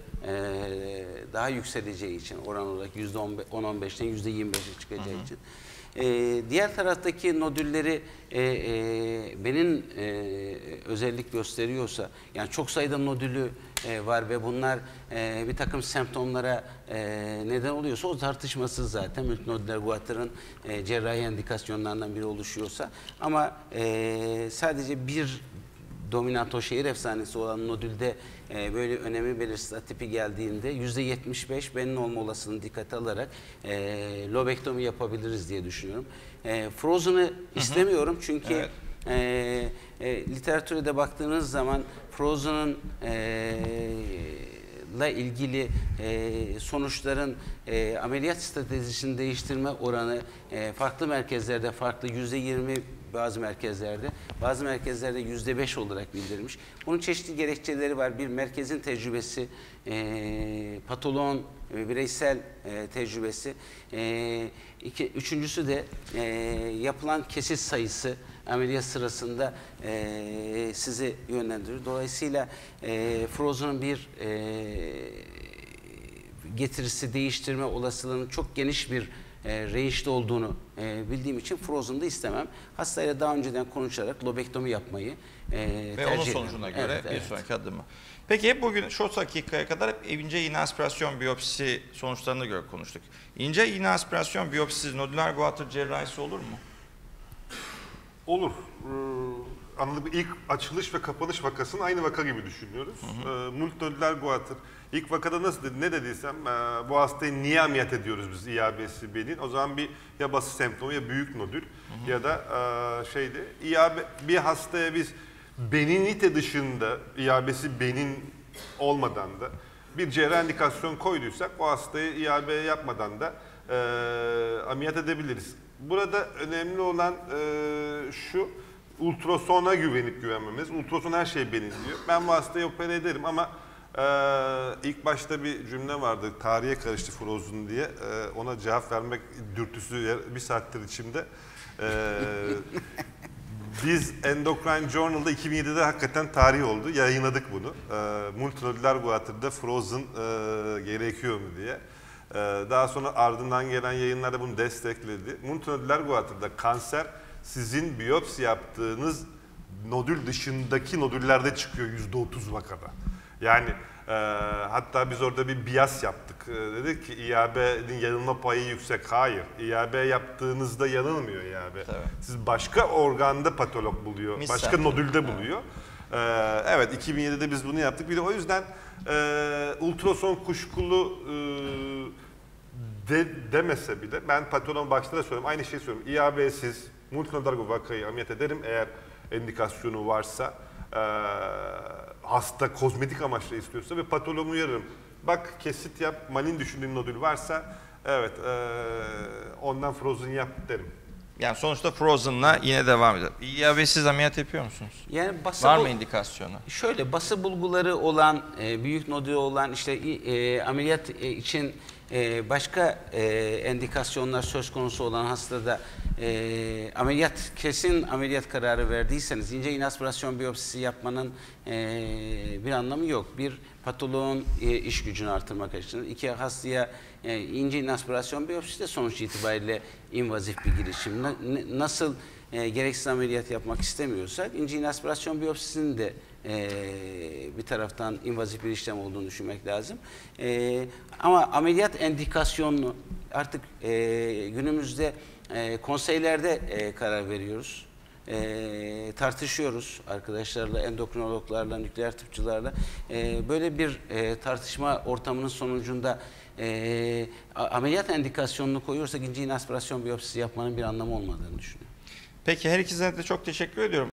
daha yükseleceği için oran olarak yüzde on on beşten yüzde yirmi beşe çıkacağı hı hı. için. Ee, diğer taraftaki nodülleri e, e, benim e, özellik gösteriyorsa, yani çok sayıda nodülü e, var ve bunlar e, bir takım semptomlara e, neden oluyorsa o tartışmasız zaten. Multinodüler guatırın e, cerrahi indikasyonlarından biri oluşuyorsa ama e, sadece bir dominant o şehir efsanesi olan nodülde e, böyle önemli belirsiz atipi geldiğinde yüzde yetmiş beş benim olma olasılığını dikkate alarak e, lobektomi yapabiliriz diye düşünüyorum. E, Frozen'ı istemiyorum çünkü evet. e, e, literatüre de baktığınız zaman Frozen'ın e, ile ilgili e, sonuçların e, ameliyat stratejisini değiştirme oranı e, farklı merkezlerde farklı yüzde yirmi bazı merkezlerde, bazı merkezlerde yüzde beş olarak bildirilmiş. Bunun çeşitli gerekçeleri var. Bir merkezin tecrübesi, e, patoloğun e, bireysel e, tecrübesi. E, iki, üçüncüsü de e, yapılan kesit sayısı ameliyat sırasında e, sizi yönlendiriyor. Dolayısıyla e, Frozen'ın bir e, getirisi, değiştirme olasılığının çok geniş bir E, range'de olduğunu e, bildiğim için Frozen'da istemem. Hastayla daha önceden konuşarak lobektomi yapmayı e, ve tercih onun sonucuna ederim. göre Evet, bir evet. sonraki adımı. Peki bugün şu dakikaya kadar hep ince iğne aspirasyon biyopsisi sonuçlarına göre konuştuk. İnce iğne aspirasyon biyopsisiz nodüler guatr cerrahisi olur mu? Olur. Ee, anladık, ilk açılış ve kapanış vakasını aynı vaka gibi düşünüyoruz. Hı hı. E, multinodüler guatr. İlk vakada nasıl dedi, ne dediysem e, bu hastayı niye ameliyat ediyoruz biz İ A B'si benin? O zaman bir ya basit semptomu ya büyük nodül hı hı. ya da e, şeydi. İ A B, bir hastaya biz beninite dışında İ A B'si benin olmadan da bir cerrahi indikasyon koyduysak o hastayı İ A B yapmadan da e, ameliyat edebiliriz. Burada önemli olan e, şu, ultrasona güvenip güvenmemiz. Ultrason her şeyi benimliyor. Ben bu hastayı opere ederim ama e, ilk başta bir cümle vardı, tarihe karıştı Frozen diye. E, ona cevap vermek dürtüsü bir saattir içimde. E, Biz Endocrine Journal'da iki bin yedide hakikaten tarih oldu. Yayınladık bunu. E, multinodüler guatr'da Frozen e, gerekiyor mu diye. E, daha sonra ardından gelen yayınlarda bunu destekledi. Multinodüler guatr'da kanser sizin biyopsi yaptığınız nodül dışındaki nodüllerde çıkıyor yüzde otuz vakada. Yani e, hatta biz orada bir bias yaptık. E, dedik ki İ A B'nin yanılma payı yüksek. Hayır. İ A B yaptığınızda yanılmıyor İ A B. Tabii. Siz başka organda patolog buluyor. Misal. Başka nodülde buluyor. Evet. E, evet iki bin yedide biz bunu yaptık. Bir de o yüzden e, ultrason kuşkulu e, de, demese bile ben patolog başta da söylüyorum. Aynı şeyi söylüyorum. İ A B'siz multinodüler vakayı ameliyat ederim eğer indikasyonu varsa. E, hasta kozmetik amaçla istiyorsa ve patoloğumu uyarırım. Bak kesit yap, malin düşündüğün nodül varsa evet e, ondan Frozen yap derim. Yani sonuçta Frozen'la yine devam eder. İ A B'siz ameliyat yapıyor musunuz? Yani bası Var bu- mı indikasyonu? Şöyle bası bulguları olan, e, büyük nodü olan işte e, ameliyat e, için e, başka e, endikasyonlar söz konusu olan hastada e, ameliyat kesin ameliyat kararı verdiyseniz ince iğne aspirasyon biyopsisi yapmanın e, bir anlamı yok. Bir patoloğun e, iş gücünü artırmak açısından, iki hastaya e, ince iğne aspirasyon biyopsisi de sonuç itibariyle invazif bir girişim. Na, ne, nasıl e, gereksiz ameliyat yapmak istemiyorsak ince iğne aspirasyon biyopsisinin de e, bir taraftan invazif bir işlem olduğunu düşünmek lazım. E, ama ameliyat endikasyonlu artık e, günümüzde e, konseylerde e, karar veriyoruz. E, tartışıyoruz arkadaşlarla, endokrinologlarla, nükleer tıpçılarla. E, böyle bir e, tartışma ortamının sonucunda e, ameliyat endikasyonunu koyuyorsak ince iğne aspirasyon biyopsisi yapmanın bir anlamı olmadığını düşünüyorum. Peki her ikisine de çok teşekkür ediyorum.